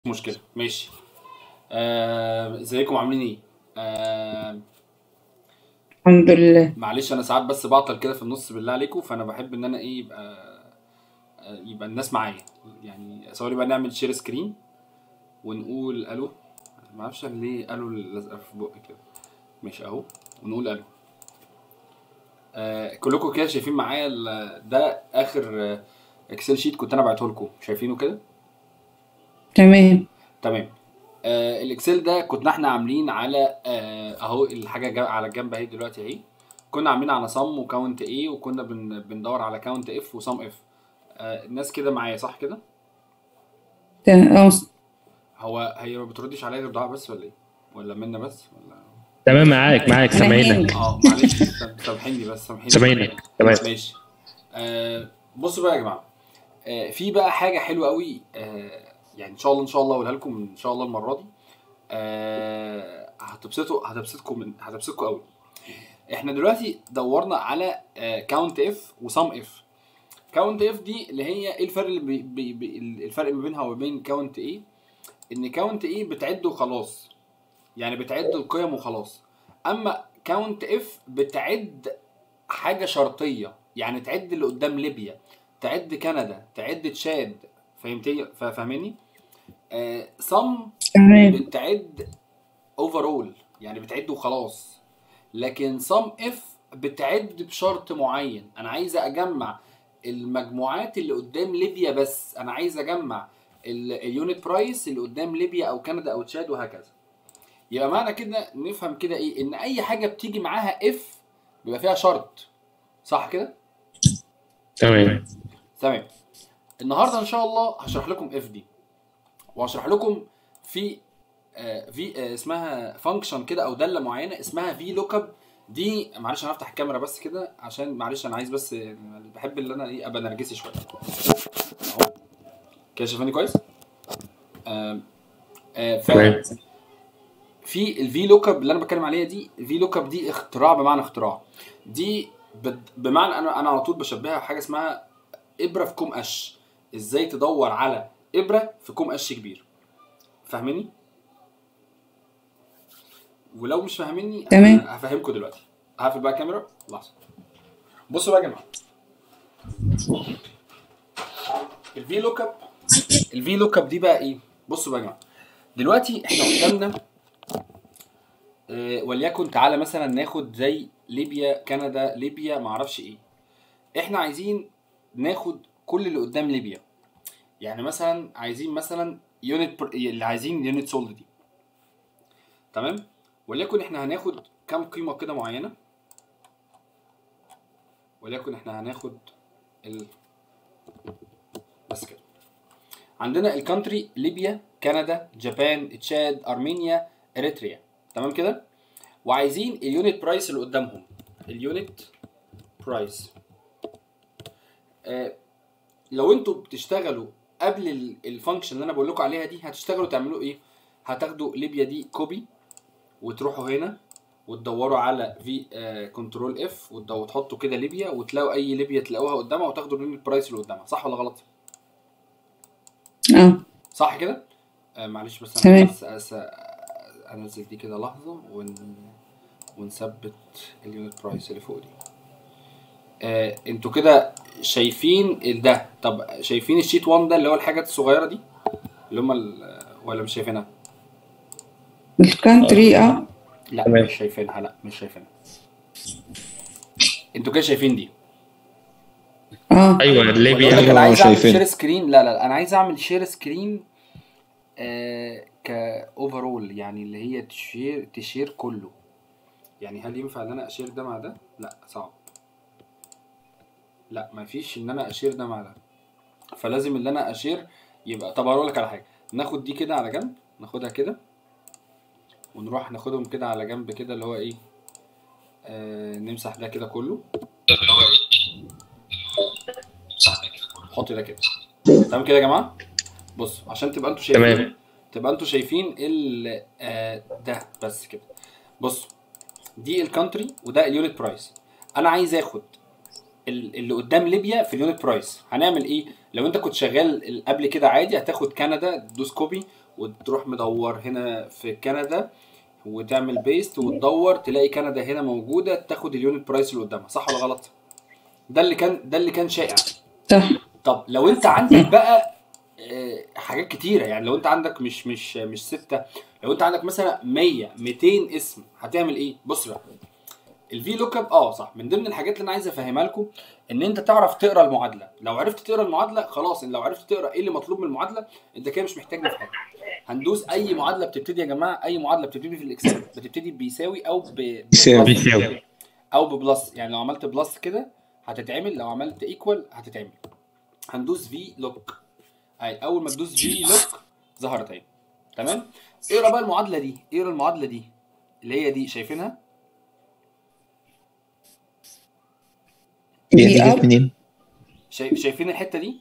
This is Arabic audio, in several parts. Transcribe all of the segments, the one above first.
مشكلة ماشي. ازيكم عاملين ايه؟ الحمد لله. معلش انا ساعات بس بعطل كده في النص بالله عليكم، فانا بحب ان انا ايه يبقى الناس معايا. يعني سوري بقى، نعمل شير سكرين ونقول الو. ما اعرفش ليه الو لازقه في بقي كده. ماشي اهو، ونقول الو. كلكم كده شايفين معايا ده اخر اكسل شيت كنت انا بعته لكم، شايفينه كده؟ تمام. تمام. الاكسل ده كنا احنا عاملين على اهو الحاجه على الجنب اهي دلوقتي اهي. كنا عاملين على صم وكاونت ايه، وكنا بندور على كاونت اف وصم اف. الناس كده معايا صح كده؟ اه. هي ما بتردش عليا غير دعاء بس ولا ايه؟ ولا منا بس ولا؟ تمام، معاك انا سامعينك. هند. معلش سامحيني بس سامحيني. سامعينك تمام. ماشي. بصوا بقى يا جماعه، في بقى حاجه حلوه قوي، يعني ان شاء الله اقولها لكم ان شاء الله المره دي. هتبسطكم قوي. احنا دلوقتي دورنا على كاونت اف وسم اف. كاونت اف دي اللي هي ايه الفرق اللي الفرق ما بينها وما بين كاونت ايه؟ ان كاونت ايه بتعد وخلاص، يعني بتعد القيم وخلاص. اما كاونت اف بتعد حاجه شرطيه، يعني تعد اللي قدام ليبيا، تعد كندا، تعد تشاد. فاهميني؟ صم تمام. بتعد اوفرول، يعني بتعد وخلاص. لكن صم اف بتعد بشرط معين، انا عايز اجمع المجموعات اللي قدام ليبيا، بس انا عايز اجمع اليونت برايس اللي قدام ليبيا او كندا او تشاد وهكذا. يبقى معنى كده نفهم كده ايه، ان اي حاجه بتيجي معاها اف بيبقى فيها شرط، صح كده؟ تمام. تمام. النهارده ان شاء الله هشرح لكم اف دي، وهشرح لكم في اسمها فانكشن كده او داله معينه اسمها في لوك اب. دي معلش انا هفتح الكاميرا بس كده، عشان معلش انا عايز بس بحب ان انا ايه ابقى نرجسي شويه اهو. كده شايفاني كويس؟ ف تمام. في الفي لوك اب اللي انا بتكلم عليها دي، الفي لوك اب دي اختراع بمعنى اختراع. دي بمعنى انا على طول بشبهها بحاجه اسمها ابره في كوم قش. ازاي تدور على ابره في كوم قش كبير؟ فاهميني؟ ولو مش فاهميني تمام. هفهمكم دلوقتي. هقفل بقى الكاميرا لحظه. بصوا بقى يا جماعه، الفي لوك اب دي بقى ايه؟ بصوا بقى يا جماعه، دلوقتي احنا قدامنا وليكن تعالى مثلا ناخد زي ليبيا كندا ليبيا معرفش ايه. احنا عايزين ناخد كل اللي قدام ليبيا، يعني مثلا عايزين مثلا اللي عايزين يونت سولد دي، تمام؟ وليكن احنا هناخد كام قيمه كده معينه، وليكن احنا هناخد بس كده. عندنا الكانتري ليبيا كندا جابان تشاد ارمينيا اريتريا، تمام كده؟ وعايزين اليونت برايس اللي قدامهم، اليونت برايس. لو انتوا بتشتغلوا قبل الفانكشن اللي انا بقول لكم عليها دي، هتشتغلوا تعملوا ايه؟ هتاخدوا ليبيا دي كوبي، وتروحوا هنا وتدوروا على في كنترول اف وتحطوا كده ليبيا، وتلاقوا اي ليبيا تلاقوها قدامها، وتاخدوا اليونت برايس اللي قدامها. صح ولا غلط؟ صح كده؟ معلش بس انا بس انزل دي كده لحظه ونثبت اليونت برايس اللي فوق دي. انتوا كده شايفين ده؟ طب شايفين الشيت 1 ده اللي هو الحاجات الصغيره دي اللي هم ولا مش شايفينها؟ الكانتري لا مش شايفينها، لا مش شايفينها. انتوا كده شايفين دي؟ ايوه ليبيا انا عايز اعمل شير سكرين. لا انا عايز اعمل شير سكرين كاوفرول، يعني اللي هي تشير كله. يعني هل ينفع ان انا اشير ده مع ده؟ لا صعب. لا مفيش ان انا اشير ده مع ده، فلازم اللي انا اشير يبقى. طب هقول لك على حاجه، ناخد دي كده على جنب، ناخدها كده ونروح ناخدهم كده على جنب كده اللي هو ايه، نمسح ده كده كله، نحط ده كده. تمام كده يا جماعه؟ بصوا عشان تبقى انتوا شايفين، تبقى انتوا شايفين ده بس كده. بصوا دي الكانتري وده اليونت برايس. انا عايز اخد اللي قدام ليبيا في اليونت برايس. هنعمل ايه؟ لو انت كنت شغال قبل كده عادي، هتاخد كندا تدوس كوبي وتروح مدور هنا في كندا وتعمل بيست وتدور تلاقي كندا هنا موجوده، تاخد اليونت برايس اللي قدامها. صح ولا غلط؟ ده اللي كان شائع. صح. طب لو انت عندك بقى حاجات كتيره، يعني لو انت عندك مش 6، لو انت عندك مثلا 100 200 اسم هتعمل ايه؟ بص بقى الفي لوك اب صح، من ضمن الحاجات اللي انا عايز افهمها لكم ان انت تعرف تقرا المعادله. لو عرفت تقرا المعادله خلاص، ان لو عرفت تقرا ايه اللي مطلوب من المعادله انت كده مش محتاجني في حاجه. هندوس اي معادله بتبتدي يا جماعه، اي معادله بتبتدي في الاكسل بتبتدي بيساوي او بيساوي او ببلس. يعني لو عملت بلس كده هتتعمل، لو عملت ايكوال هتتعمل. هندوس في لوك، اول ما تدوس في لوك ظهرت اهي. تمام. اقرا بقى المعادله دي، اقرا المعادله دي اللي هي دي، شايفينها؟ هي دي جت منين؟ شايفين الحته دي؟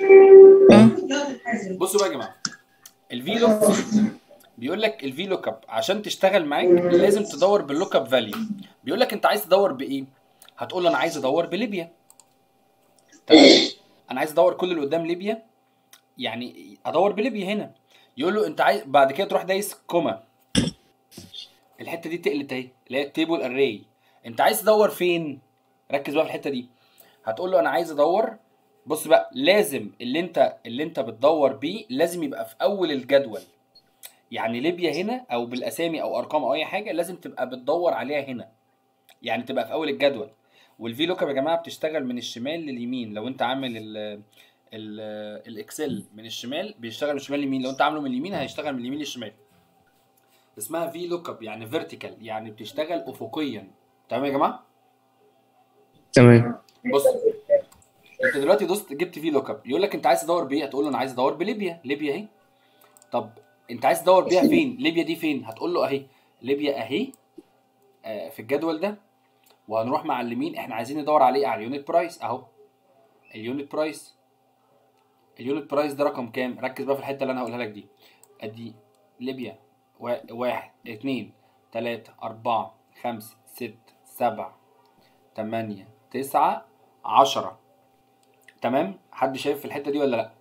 بصوا بقى يا جماعه، الفي لوك بيقول لك الفي لوك اب عشان تشتغل معاك لازم تدور باللوك اب فاليو. بيقول لك انت عايز تدور بايه؟ هتقول له انا عايز ادور بليبيا. تمام، انا عايز ادور كل اللي قدام ليبيا، يعني ادور بليبيا هنا. يقول له انت عايز، بعد كده تروح دايس كوما، الحته دي تقلت اهي اللي هي التيبل اري. انت عايز تدور فين؟ ركز بقى في الحته دي. هتقول له انا عايز ادور، بص بقى لازم اللي انت بتدور بيه لازم يبقى في اول الجدول. يعني ليبيا هنا او بالاسامي او ارقام او اي حاجه لازم تبقى بتدور عليها هنا، يعني تبقى في اول الجدول. والفي لوك اب يا جماعه بتشتغل من الشمال لليمين. لو انت عامل الاكسل من الشمال بيشتغل من الشمال لليمين، لو انت عامله من اليمين هيشتغل من اليمين للشمال. اسمها في لوك اب، يعني فيرتيكال، يعني بتشتغل افقيا. تمام يا جماعه؟ تمام. بص انت دلوقتي دوست جبت في لوك اب، يقول لك انت عايز تدور بايه؟ هتقول له انا عايز ادور بليبيا. ليبيا اهي. طب انت عايز تدور بيها فين؟ ليبيا دي فين؟ هتقول له اهي ليبيا اهي في الجدول ده. وهنروح معلمين احنا عايزين ندور عليه، على اليونت برايس اهو. اليونت برايس، اليونت برايس ده رقم كام؟ ركز بقى في الحته اللي انا هقولها لك دي. ادي ليبيا 1 2 3 4 5 6 7 8 9 10. تمام؟ حد شايف في الحته دي ولا لا؟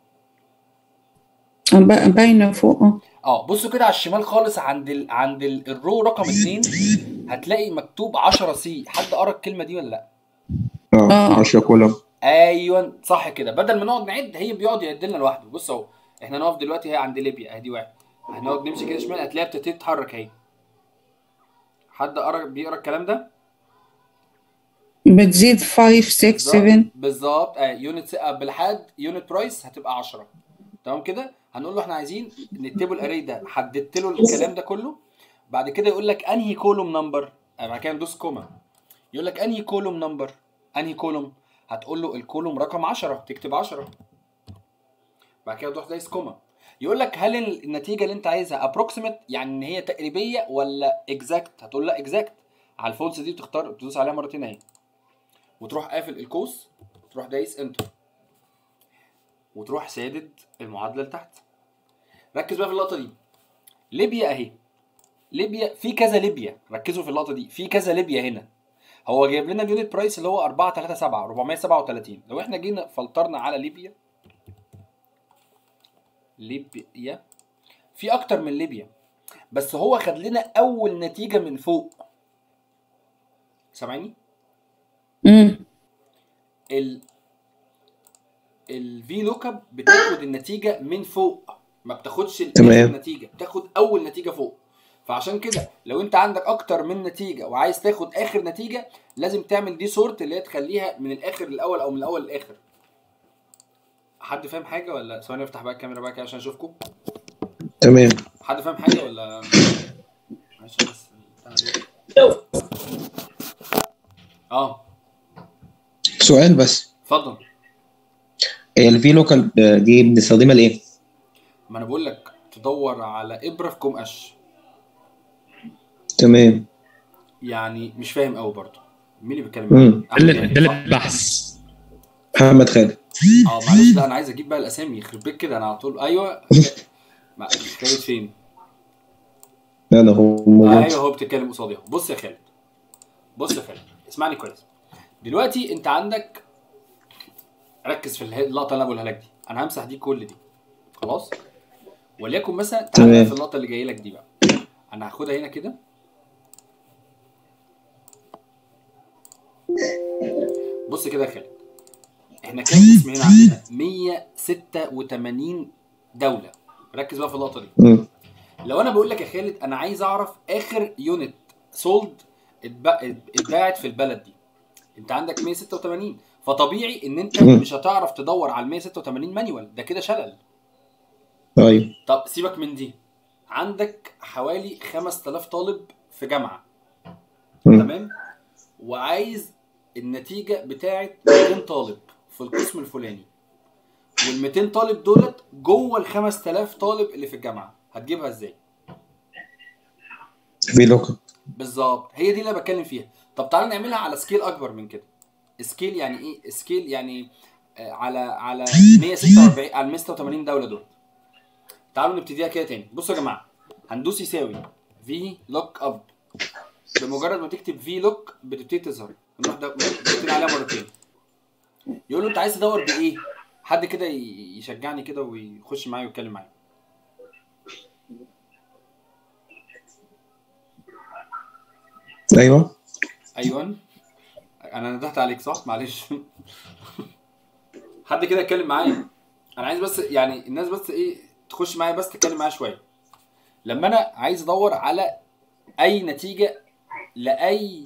باينه فوق. بصوا كده على الشمال خالص عند الرو رقم 2 هتلاقي مكتوب 10 سي. حد قرا الكلمه دي ولا لا؟ 10 كولوم. ايوه صح كده. بدل ما نقعد نعد هي بيقعد يعد لنا لوحده. بص اهو، احنا نقف دلوقتي هي عند ليبيا اهي، دي 1. هنقعد نمشي كده شمال هتلاقيها ابتدت تتحرك اهي. حد بيقرا الكلام ده؟ بتزيد 5 6 7. بالظبط. يونت لحد يونت برايس هتبقى 10. تمام كده. هنقول له احنا عايزين ان التيبل اري ده، حددت له الكلام ده كله. بعد كده يقول لك انهي كولوم نمبر، بعد كده ندوس كوما. يقول لك انهي كولوم نمبر، انهي كولوم. هتقول له الكولوم رقم 10، تكتب 10. بعد كده تروح دايس كوما. يقول لك هل النتيجه اللي انت عايزها ابروكسيمت، يعني ان هي تقريبيه، ولا اكزاكت؟ هتقول لا اكزاكت. على الفولس دي تختار، تدوس عليها مرتين اهي وتروح قافل القوس، تروح دايس انتر وتروح سادد المعادله لتحت. ركز بقى في اللقطه دي. ليبيا اهي، ليبيا في كذا ليبيا، ركزوا في اللقطه دي، في كذا ليبيا هنا. هو جايب لنا اليونت برايس اللي هو 437 437. لو احنا جينا فلترنا على ليبيا في اكتر من ليبيا، بس هو خد لنا اول نتيجه من فوق. سامعني؟ الفي لوك اب بتاخد النتيجه من فوق، ما بتاخدش اخر نتيجه، بتاخد اول نتيجه فوق. فعشان كده لو انت عندك اكتر من نتيجه وعايز تاخد اخر نتيجه لازم تعمل دي سورت، اللي هي تخليها من الاخر للاول او من الاول للاخر. حد فاهم حاجه ولا؟ ثواني افتح بقى الكاميرا بقى كده عشان اشوفكم. تمام. حد فاهم حاجه ولا؟ معلش بس. سؤال بس. اتفضل. هي الفي لوكال دي بنستخدمها لايه؟ ما انا بقول لك تدور على ابره في كوم قش. تمام. يعني مش فاهم قوي برضه. مين اللي بيتكلم؟ ده البحث محمد خالد. معلش، لا انا عايز اجيب بقى الاسامي، يخرب بيك كده انا على طول. ايوه خالد فين؟ انا هو ايوه هو بتتكلم قصادي اهو. بص يا خالد، بص يا خالد، اسمعني كويس. دلوقتي انت عندك، ركز في اللقطه اللي انا بقولها لك دي. انا همسح دي كل دي خلاص، وليكن مثلا تعالى تمام. في اللقطه اللي جايه لك دي بقى، انا هاخدها هنا كده. بص كده يا خالد، احنا كام اسم هنا عندنا؟ 186 دوله. ركز بقى في اللقطه دي. مم. لو انا بقول لك يا خالد انا عايز اعرف اخر يونت سولد اتباعت في البلد دي، انت عندك 186، فطبيعي ان انت مم. مش هتعرف تدور على ال 186 مانيوال، ده كده شلل. ايوه. طب سيبك من دي، عندك حوالي 5000 طالب في جامعه، مم. تمام، وعايز النتيجه بتاعه 200 طالب في القسم الفلاني، وال 200 طالب دولت جوه ال 5000 طالب اللي في الجامعه، هتجيبها ازاي؟ في لوك اب. بالظبط، هي دي اللي انا بتكلم فيها. طب تعالى نعملها على سكيل اكبر من كده. سكيل يعني ايه؟ سكيل يعني على 146 على 186 دوله دول. تعالوا نبتديها كده تاني. بصوا يا جماعه، هندوس يساوي في لوك اب. بمجرد ما تكتب في لوك بتبتدي تظهر، نروح نكتب عليها مرتين. يقول له انت عايز تدور بايه؟ حد كده يشجعني كده ويخش معايا ويتكلم معايا. ايوه. ايوه، انا ندهت عليك صح؟ معلش. حد كده يتكلم معايا. انا عايز بس يعني الناس بس ايه تخش معايا بس تتكلم معايا شويه. لما انا عايز ادور على اي نتيجه لاي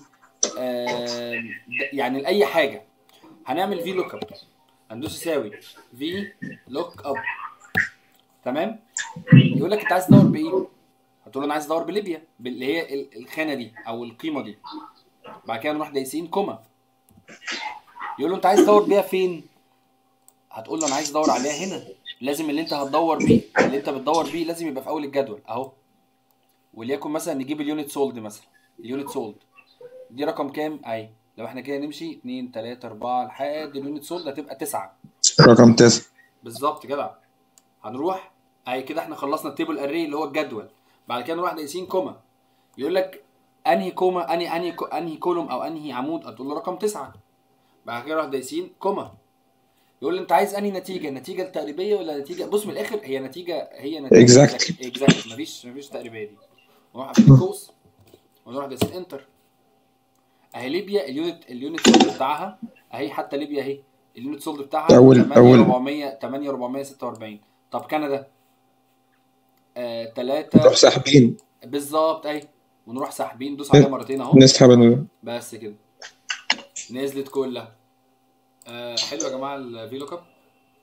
يعني لاي حاجه، هنعمل في لوك اب. هندوس يساوي في لوك اب، تمام. يقول لك انت عايز تدور بايه؟ هتقول له انا عايز ادور بليبيا، اللي هي الخانه دي او القيمه دي. بعد كده نروح دايسين كوما. يقول له انت عايز تدور بيها فين؟ هتقول له انا عايز ادور عليها هنا. لازم اللي انت هتدور بيه، اللي انت بتدور بيه لازم يبقى في اول الجدول اهو. وليكن مثلا نجيب اليونت سولد مثلا. اليونت سولد دي رقم كام؟ اهي. لو احنا كده نمشي 2 3 4 لحد اليونت سولد هتبقى 9. رقم 9. بالظبط كده. هنروح اهي كده احنا خلصنا التيبل اري اللي هو الجدول. بعد كده نروح دايسين كوما. يقول لك انهي كوما، انهي كولوم او انهي عمود، هتقول له رقم 9. بعد كده نروح دايسين كوما. يقول لي انت عايز انهي نتيجه؟ النتيجه التقريبيه ولا نتيجه؟ بص من الاخر هي نتيجه Exactly. اكزاكت، مفيش تقريبيه دي. نروح قافلين القوس ونروح دايسين انتر. اهي ليبيا اليونت سولد بتاعها اهي، حتى ليبيا اهي اليونت سولد بتاعها 8446. طب كندا 3. نروح ساحبين. بالظبط اهي، ونروح ساحبين. دوس عليها مرتين اهو، نسحب. بس كده نزلت كلها. حلو يا جماعه الفي لوك اب.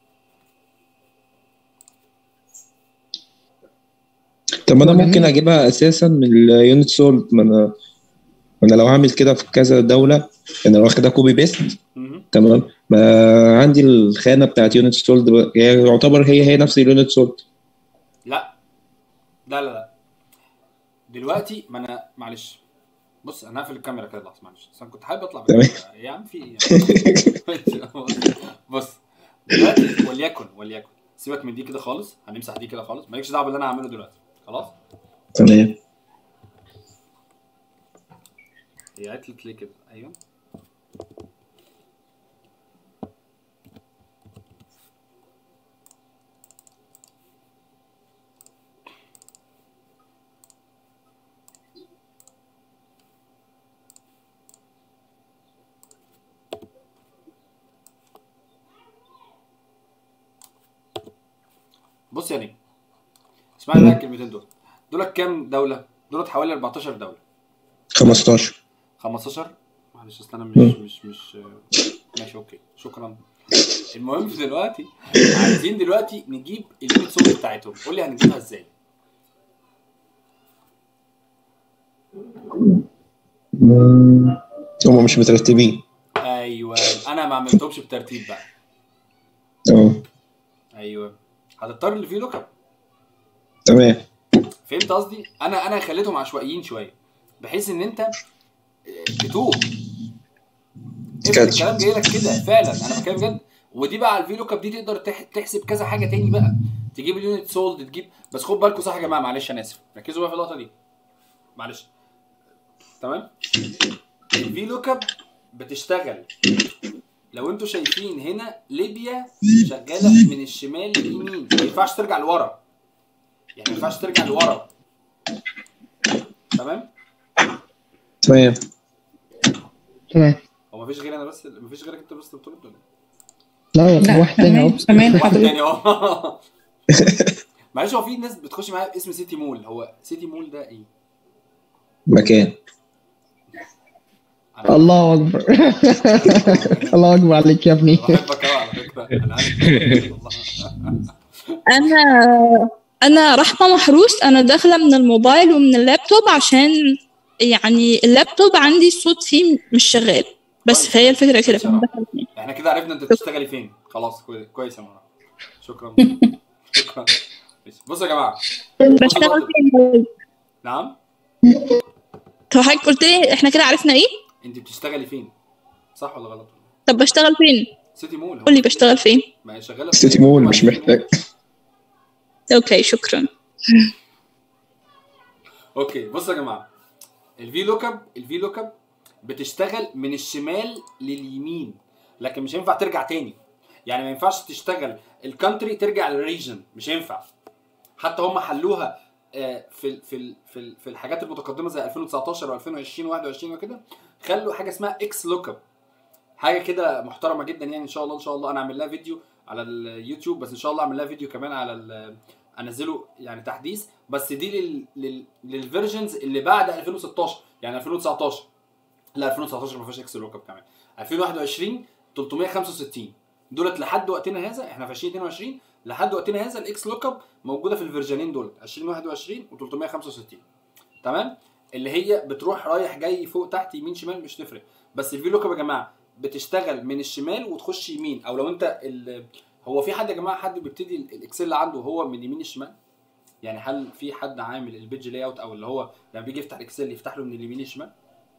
طب انا ممكن اجيبها اساسا من اليونت سولد. ما انا لو هعمل كده في كذا دوله، انا واخدها كوبي بيست. تمام. ما عندي الخانه بتاعت يونت سولد، هي يعتبر هي نفس اليونت سولد. لا لا لا لا، دلوقتي ما انا معلش. بص انا هقفل الكاميرا كده لحظه معلش، بس انا كنت حابب اطلع بالكاميرا يا عم في ايه. بص دلوقتي وليكن سيبك من دي كده خالص، هنمسح دي كده خالص، مالكش دعوه باللي انا هعمله دلوقتي خلاص. تمام. هي عطلت ليه كده؟ ايوه بص يا نجم، اسمعني بقى الكلمتين دولت كام دوله؟ دولت حوالي 14 دوله. 15. معلش اصل انا مش ماشي اوكي شكرا. المهم دلوقتي عايزين دلوقتي نجيب اليونت سولد بتاعتهم. قول لي هنجيبها ازاي؟ هم مش مترتبين. ايوه انا ما عملتهمش بترتيب بقى. ايوه هتضطر اللي فيه لوك اب. تمام. فهمت قصدي؟ انا خليتهم عشوائيين شويه بحيث ان انت تتوه. الكلام جاي لك كده فعلا، انا بتكلم بجد. ودي بقى على الفي لوك اب دي تقدر تحسب كذا حاجه تاني بقى، تجيب اليونت سولد تجيب. بس خد بالكم صح يا جماعه، معلش انا اسف، ركزوا بقى في اللقطه دي معلش. تمام. الفي لوك اب بتشتغل لو انتوا شايفين هنا ليبيا شغاله من الشمال لليمين، ما ينفعش ترجع لورا. يعني ما ينفعش ترجع لورا. تمام تمام. هو مفيش غير انا بس، مفيش غيرك انت بس بترد ولا لا لا واحد تاني اهو. كمان واحد حضرتك. تاني اهو. معلش، هو في ناس بتخش معايا باسم سيتي مول، هو سيتي مول ده ايه؟ مكان. الله اكبر. الله اكبر عليك يا ابني. بحبك قوي على فكره، انا عارف والله. انا رحمة محروس. انا داخلة من الموبايل ومن اللابتوب عشان يعني اللابتوب عندي الصوت فيه مش شغال بس، كويس. فهي الفكرة كده. كويس يا فأنا رب. داخلة فين. احنا كده عرفنا انت بتشتغلي فين، خلاص كويس يا مرة. شكرا. شكرا. بصوا يا جماعه، بشتغل فين؟ نعم طب حضرتك قلت لي احنا كده عرفنا ايه؟ انت بتشتغلي فين، صح ولا غلط؟ طب بشتغل فين؟ سيتي مول. قول لي بشتغل فين؟ ما هي شغاله في سيتي مول مش محتاج. اوكي شكرا. اوكي بصوا يا جماعه، الفي لوك اب بتشتغل من الشمال لليمين، لكن مش هينفع ترجع تاني. يعني ما ينفعش تشتغل الكانتري ترجع للريجن، مش هينفع. حتى هم حلوها في الحاجات المتقدمه زي 2019 و2020 و21 وكده، خلوا حاجه اسمها اكس لوك اب، حاجه كده محترمه جدا. يعني ان شاء الله انا اعمل لها فيديو على اليوتيوب، بس ان شاء الله اعمل لها فيديو كمان على انزله يعني تحديث، بس دي للفيرجنز اللي بعد 2016. يعني 2019 لا 2019 ما فيهاش اكس لوك اب كمان. 2021 365 دولت لحد وقتنا هذا، احنا في 2022 لحد وقتنا هذا الاكس لوك اب موجوده في الفيرجنين دول 2021 و365. تمام، اللي هي بتروح رايح جاي فوق تحت يمين شمال مش تفرق. بس الفي لوك اب يا جماعه بتشتغل من الشمال وتخش يمين، او لو انت هو في حد يا جماعه حد بيبتدي الاكسل اللي عنده هو من يمين الشمال؟ يعني هل في حد عامل البيج لاي اوت او اللي هو لما بيجي يفتح الاكسل يفتح له من اليمين الشمال؟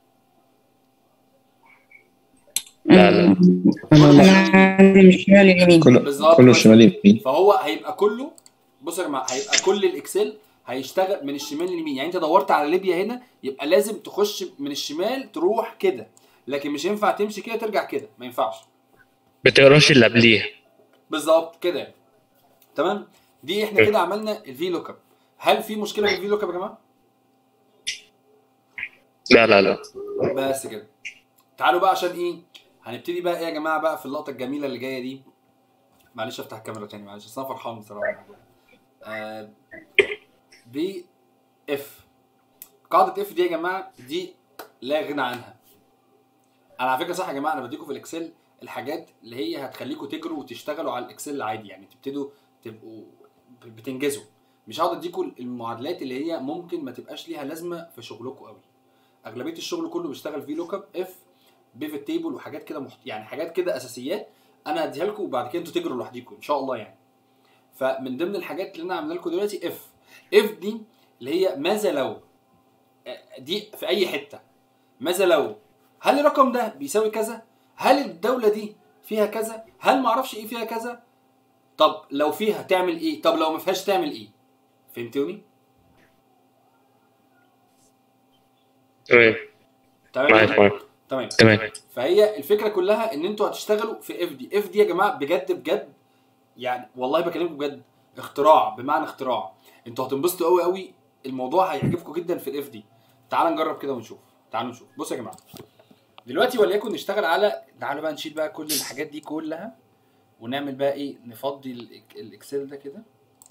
لا انا عندي من الشمال اليمين. كله شمال يمين. فهو هيبقى كله، بصوا يا جماعه، هيبقى كل الاكسل هيشتغل من الشمال لليمين. يعني انت دورت على ليبيا هنا يبقى لازم تخش من الشمال تروح كده، لكن مش ينفع تمشي كده ترجع كده، ما ينفعش. بتقراش اللي قبليها بالظبط كده. تمام، دي احنا كده عملنا الفي لوك اب. هل في مشكله في الفي لوك اب يا جماعه؟ لا بس كده. تعالوا بقى عشان ايه هنبتدي بقى ايه يا جماعه بقى في اللقطه الجميله اللي جايه دي. معلش افتح الكاميرا تاني، معلش اصل انا فرحان بصراحه. بي اف، قاعده اف دي يا جماعه دي لا غنى عنها. انا على فكره صح يا جماعه، انا بديكم في الاكسل الحاجات اللي هي هتخليكم تجروا وتشتغلوا على الاكسل العادي، يعني تبقوا بتنجزوا. مش هقعد اديكم المعادلات اللي هي ممكن ما تبقاش ليها لازمه في شغلكم قوي. اغلبيه الشغل كله بيشتغل في لوك اب، اف، بيفت تيبل، وحاجات كده يعني حاجات كده اساسيات انا هديها لكم وبعد كده انتوا تجروا لوحديكم ان شاء الله يعني. فمن ضمن الحاجات اللي انا عاملها لكم دلوقتي اف دي اللي هي ماذا لو، دي في اي حته. ماذا لو، هل الرقم ده بيساوي كذا؟ هل الدوله دي فيها كذا؟ هل ما اعرفش ايه فيها كذا؟ طب لو فيها تعمل ايه؟ طب لو ما فيهاش تعمل ايه؟ فهمتوني؟ تمام. فهي الفكره كلها ان انتوا هتشتغلوا في اف دي يا جماعه بجد يعني والله بكلمكم بجد، اختراع بمعنى اختراع. انتوا هتنبسطوا قوي قوي، الموضوع هيعجبكم جدا في الاف دي. تعالوا نجرب كده ونشوف. تعالوا نشوف. بصوا يا جماعه دلوقتي وليكن نشتغل على، تعالوا بقى نشيل بقى كل الحاجات دي كلها ونعمل بقى ايه، نفضي الاكسل ده كده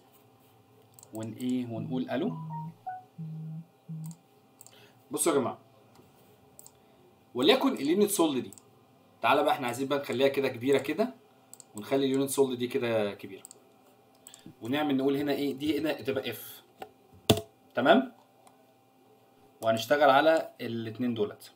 ونقول الو. بصوا يا جماعه وليكن اليونت سولد دي، تعالى بقى احنا عايزين بقى نخليها كده كبيره كده، ونخلي اليونت سولد دي كده كبيره، ونعمل نقول هنا ايه، دي هنا تبقى اف. تمام، وهنشتغل على الاثنين دولت.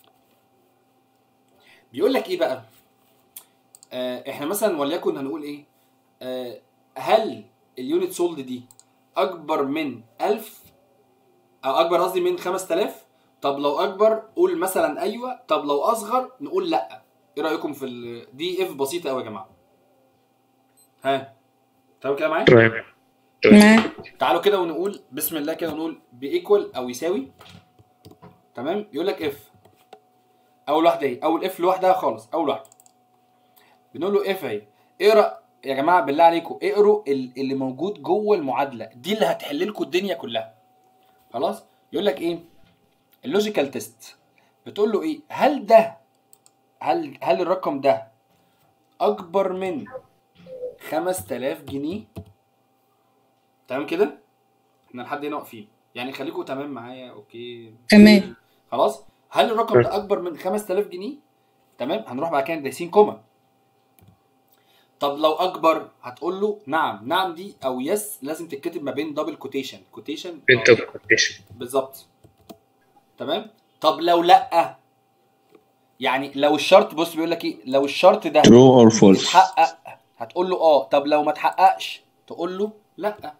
بيقول لك ايه بقى، احنا مثلا وليكن هنقول ايه، هل اليونت سولد دي اكبر من 1000 او اكبر قصدي من 5000؟ طب لو اكبر قول مثلا ايوه، طب لو اصغر نقول لا. ايه رايكم في دي اف بسيطه قوي يا جماعه. ها تمام كده معايا؟ تمام. تعالوا كده ونقول بسم الله كده ونقول بيكوال او يساوي. تمام، يقول لك اف اول واحده اهي، اول اف لوحدها خالص، اول واحده بنقول له اف اهي، اقرا يا جماعه بالله عليكم اقروا اللي موجود جوه المعادله دي اللي هتحل لكم الدنيا كلها. خلاص. يقول لك ايه اللوجيكال تيست، بتقول له ايه هل الرقم ده اكبر من 5000 جنيه؟ تمام كده؟ احنا لحد هنا واقفين يعني، خليكم تمام معايا. اوكي تمام. خلاص. هل الرقم ده اكبر من 5000 جنيه؟ تمام. هنروح بعد كده دايسين كوما. طب لو اكبر هتقول له نعم. نعم دي او يس لازم تتكتب ما بين دبل كوتيشن بنت كوتيشن بالظبط. تمام. طب لو لا، يعني لو الشرط، بص بيقول لك ايه، لو الشرط ده true or false. اتحقق هتقول له اه. طب لو ما اتحققش تقول له لا.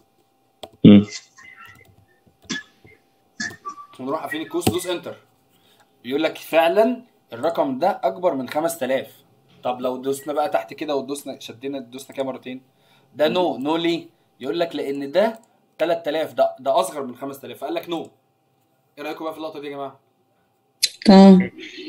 نروح قافلين الكوس، دوس انتر. يقول لك فعلا الرقم ده اكبر من 5000. طب لو دوسنا بقى تحت كده ودوسنا شدينا دوسنا كده مرتين، ده نو ليه؟ يقول لك لان ده 3000، ده اصغر من 5000، فقال لك نو. ايه رايكم بقى في اللقطه دي يا جماعه؟ تمام.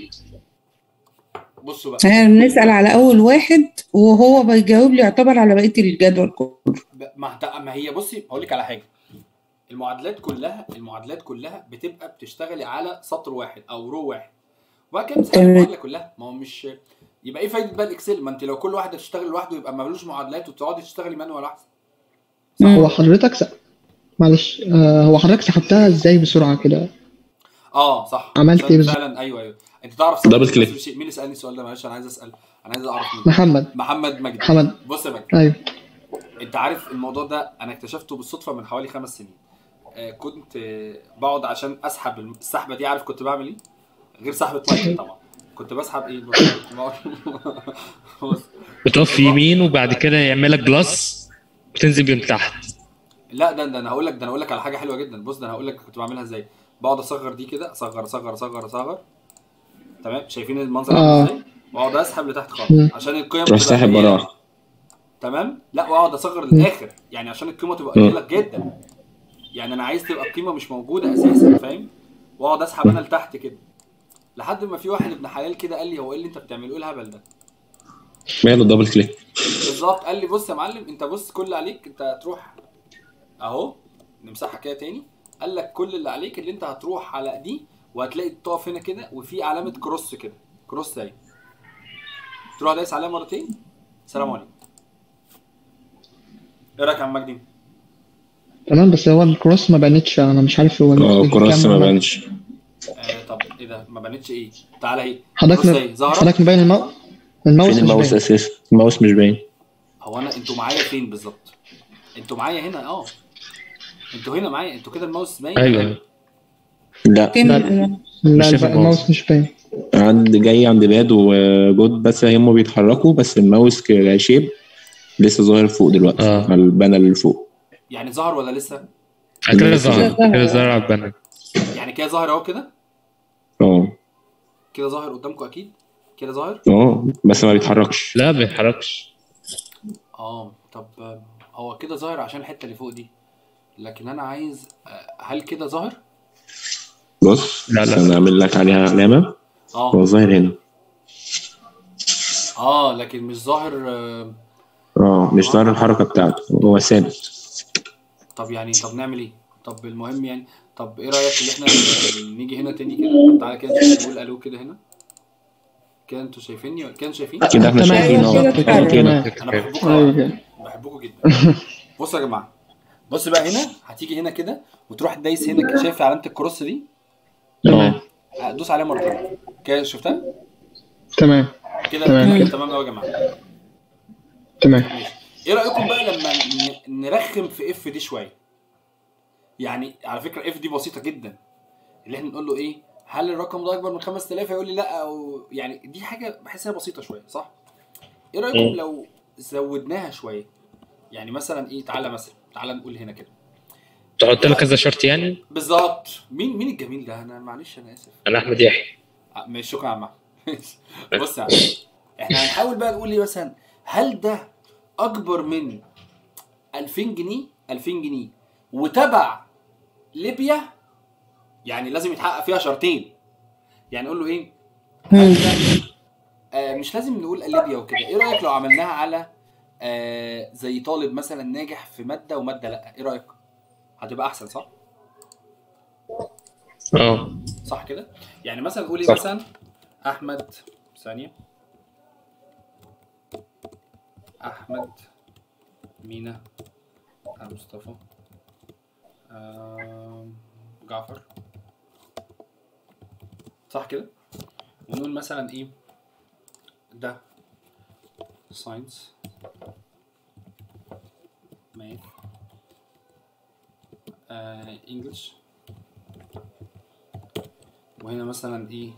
بصوا بقى، احنا بنسأل على اول واحد وهو بيجاوب لي يعتبر على بقية الجدول كله. ما هي بصي هقول لك على حاجه. المعادلات كلها بتبقى بتشتغلي على سطر واحد او رو واحد، وبعد كده بتسحبي المعادله كلها. ما هو مش يبقى ايه فايده بقى الاكسل؟ ما انت لو كل واحده تشتغل لوحده يبقى ملوش معادلات وتقعدي تشتغلي مانوال احسن. هو حضرتك معلش هو حضرتك سحبتها ازاي بسرعه كده؟ صح. عملت ايه بالظبط؟ فعلا ايوه. انت تعرف دبل كليك. مين اللي سالني السؤال ده؟ معلش انا عايز اسال، انا عايز اعرف مين. محمد مجدي. بص يا مجدي، ايوه انت عارف الموضوع ده انا اكتشفته بالصدفه من حوالي 5 سنين. كنت بقعد عشان اسحب السحبه دي. عارف كنت بعمل ايه؟ غير سحبه مايكل طبعا. كنت بسحب ايه؟ بتقف يمين وبعد كده يعملك جلاس وتنزل من تحت. لا ده انا هقول لك على حاجه حلوه جدا. بص ده انا هقول لك كنت بعملها ازاي. بقعد اصغر دي كده، اصغر. تمام. شايفين المنظر عامل ازاي؟ واقعد اسحب لتحت خالص عشان القيم تروح ساحب براها. تمام. لا واقعد اصغر للاخر يعني عشان القيمه تبقى قليله جدا. يعني انا عايز تبقى القيمه مش موجوده اساسا، فاهم؟ واقعد اسحب انا لتحت كده لحد ما في واحد ابن حلال كده قال لي هو ايه اللي انت بتعمله؟ ايه الهبل ده؟ ماله دبل كليك بالظبط. قال لي بص يا معلم، انت بص كل اللي عليك انت هتروح اهو، نمسحها كده تاني. قال لك كل اللي عليك اللي انت هتروح على دي وهتلاقي تقف هنا كده وفي علامه كروس كده، كروس اهي، تروح دايس عليها مرتين. سلام عليكم. ايه رايك يا عم مجدي؟ تمام. بس هو الكروس ما بانتش، انا مش عارف هو الكروس ما بانش. طب ايه ده ما بانتش ايه؟ تعالى اهي حضرتك مبين الماوس فين الماوس اساسا؟ الماوس مش باين. هو انا انتوا معايا فين بالظبط؟ انتوا معايا هنا انتوا هنا معايا، انتوا كده الماوس باين. ايوه لا الماوس مش باين. جاي عند باد وجود بس هم بيتحركوا، بس الماوس كشيب لسه ظاهر فوق دلوقتي على البانل اللي فوق. يعني ظهر ولا لسه؟ كده ظهر على البانل. يعني كده ظاهر اهو كده. كده ظاهر قدامكم اكيد. كده ظاهر بس ما بيتحركش. لا بيتحركش. طب هو كده ظاهر عشان الحته اللي فوق دي، لكن انا عايز هل كده ظاهر؟ بص لا انا اعمل لك عليها علامه. هو ظاهر هنا. لكن مش ظاهر. مش ظاهر الحركه بتاعته، هو ثابت. طب نعمل ايه؟ طب المهم يعني، طب ايه رايك ان احنا نيجي هنا تاني كده؟ تعالى كده نقول الو كده هنا كده. انتوا شايفيني ولا كده شايفين؟ كده احنا شايفين انا بحبكم جدا. بصوا يا جماعه، بص بقى هنا هتيجي هنا كده وتروح دايس هنا كده. شايف علامه الكروس دي؟ دوس عليها مرتين كده. شفتها؟ تمام كده تمام قوي يا جماعه. تمام. ايه رايكم بقى لما نرخم في اف دي شويه؟ يعني على فكره اف دي بسيطه جدا. اللي احنا نقول له ايه؟ هل الرقم ده اكبر من 5000؟ يقول لي لا، او يعني دي حاجه بحس انها بسيطه شويه، صح؟ ايه رايكم لو زودناها شويه؟ يعني مثلا ايه، تعالى نقول هنا كده، تحط لك كذا شرط يعني. بالظبط. مين الجميل ده؟ انا معلش انا اسف. انا احمد يحيى. ماشي شكرا يا عم. بص يا عم، احنا هنحاول بقى نقول ايه مثلا، هل ده اكبر من 2000 جنيه وتبع ليبيا؟ يعني لازم يتحقق فيها شرطين. يعني نقول له ايه؟ مش لازم نقول ليبيا وكده. ايه رايك لو عملناها على زي طالب مثلا ناجح في ماده وماده لا، ايه رايك؟ هتبقى احسن صح؟ صح كده. يعني مثلا قولي مثلا احمد، ثانيه، احمد، مينا، مصطفى، جعفر، صح كده. ونقول مثلا ايه ده ساينس، ماث، انجلش، وهنا مثلا ايه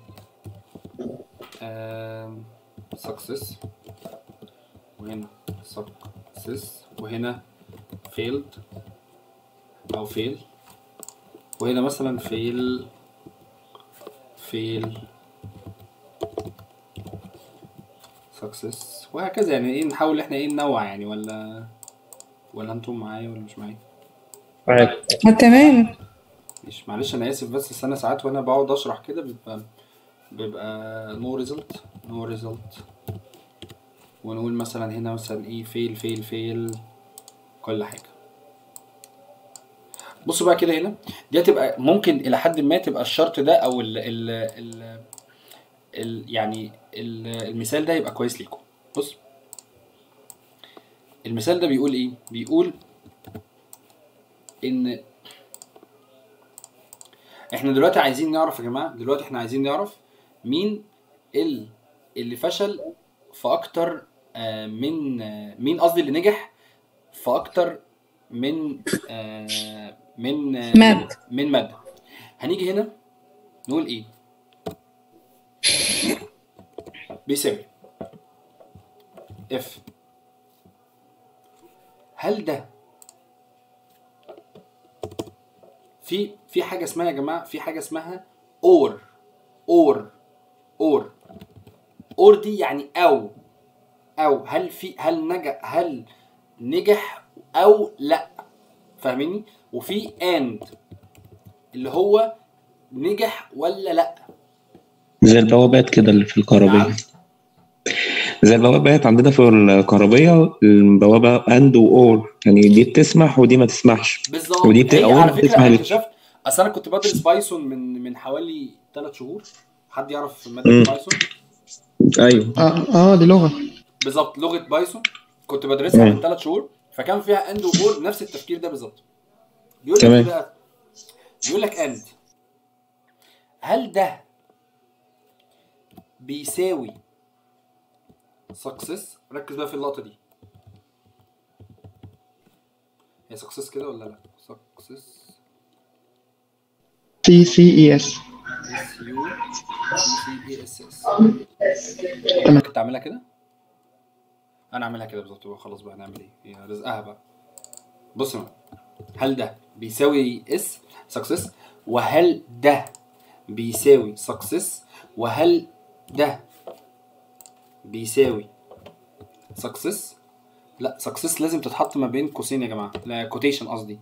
success، وهنا success، وهنا failed او fail، وهنا مثلا fail success، وهكذا. يعني ايه نحاول احنا ايه ننوع يعني، ولا انتم معايا ولا مش معايا؟ تمام. مش معلش انا اسف، بس انا ساعات وانا بقعد اشرح كده بيبقى no result. ونقول مثلا هنا مثلا ايه fail كل حاجه. بصوا بقى كده، هنا دي هتبقى ممكن الى حد ما تبقى الشرط ده او يعني المثال ده يبقى كويس ليكم. بص المثال ده بيقول ايه؟ بيقول ان احنا دلوقتي عايزين نعرف يا جماعه، دلوقتي احنا عايزين نعرف مين اللي فشل في اكتر مين قصدي اللي نجح في اكتر من ماده. هنيجي هنا نقول ايه؟ بيساوي اف. هل ده في حاجه اسمها يا جماعه، في حاجه اسمها اور دي يعني او هل نجح او لا، فاهميني؟ وفي اند اللي هو نجح ولا لا، زي البوابات كده اللي في الكهربية. زي البوابات عندنا في الكهربية، البوابة اند واور، يعني دي بتسمح ودي ما تسمحش. بالظبط. ودي على فكره انا اكتشفت، اصل انا كنت بدرس بايثون من حوالي 3 شهور. حد يعرف ماده بايثون؟ ايوه دي لغه. بالظبط، لغه بايثون كنت بدرسها من 3 شهور، فكان فيها اند واور نفس التفكير ده بالظبط. بيقول لك ايه بقى؟ بيقول لك اند هل ده بيساوي سكسس. ركز بقى في اللقطه دي، هي سكسس كده ولا لا؟ سكسس CCES. تمام. كنت اعملها كده، انا اعملها كده بالظبط. خلاص بقى هنعمل ايه؟ هي رزقها بقى. بص بقى، هل ده بيساوي اس سكسس، وهل ده بيساوي سكسس، وهل ده بيساوي سكسس؟ لا، سكسس لازم تتحط ما بين قوسين يا جماعه، لا كوتيشن قصدي.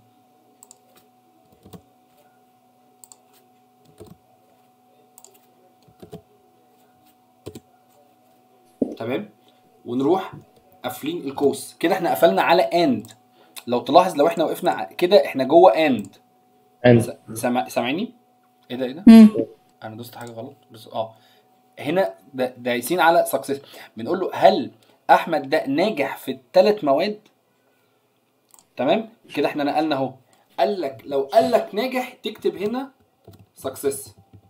تمام. ونروح قافلين القوس كده. احنا قفلنا على اند. لو تلاحظ لو احنا وقفنا كده احنا جوه اند. سامعيني؟ ايه ده؟ انا دوست حاجه غلط. بس هنا دايسين على سكسس. بنقول له هل احمد ده ناجح في ال3 مواد؟ تمام كده. احنا نقلنا اهو. قال لك لو قال لك ناجح تكتب هنا سكسس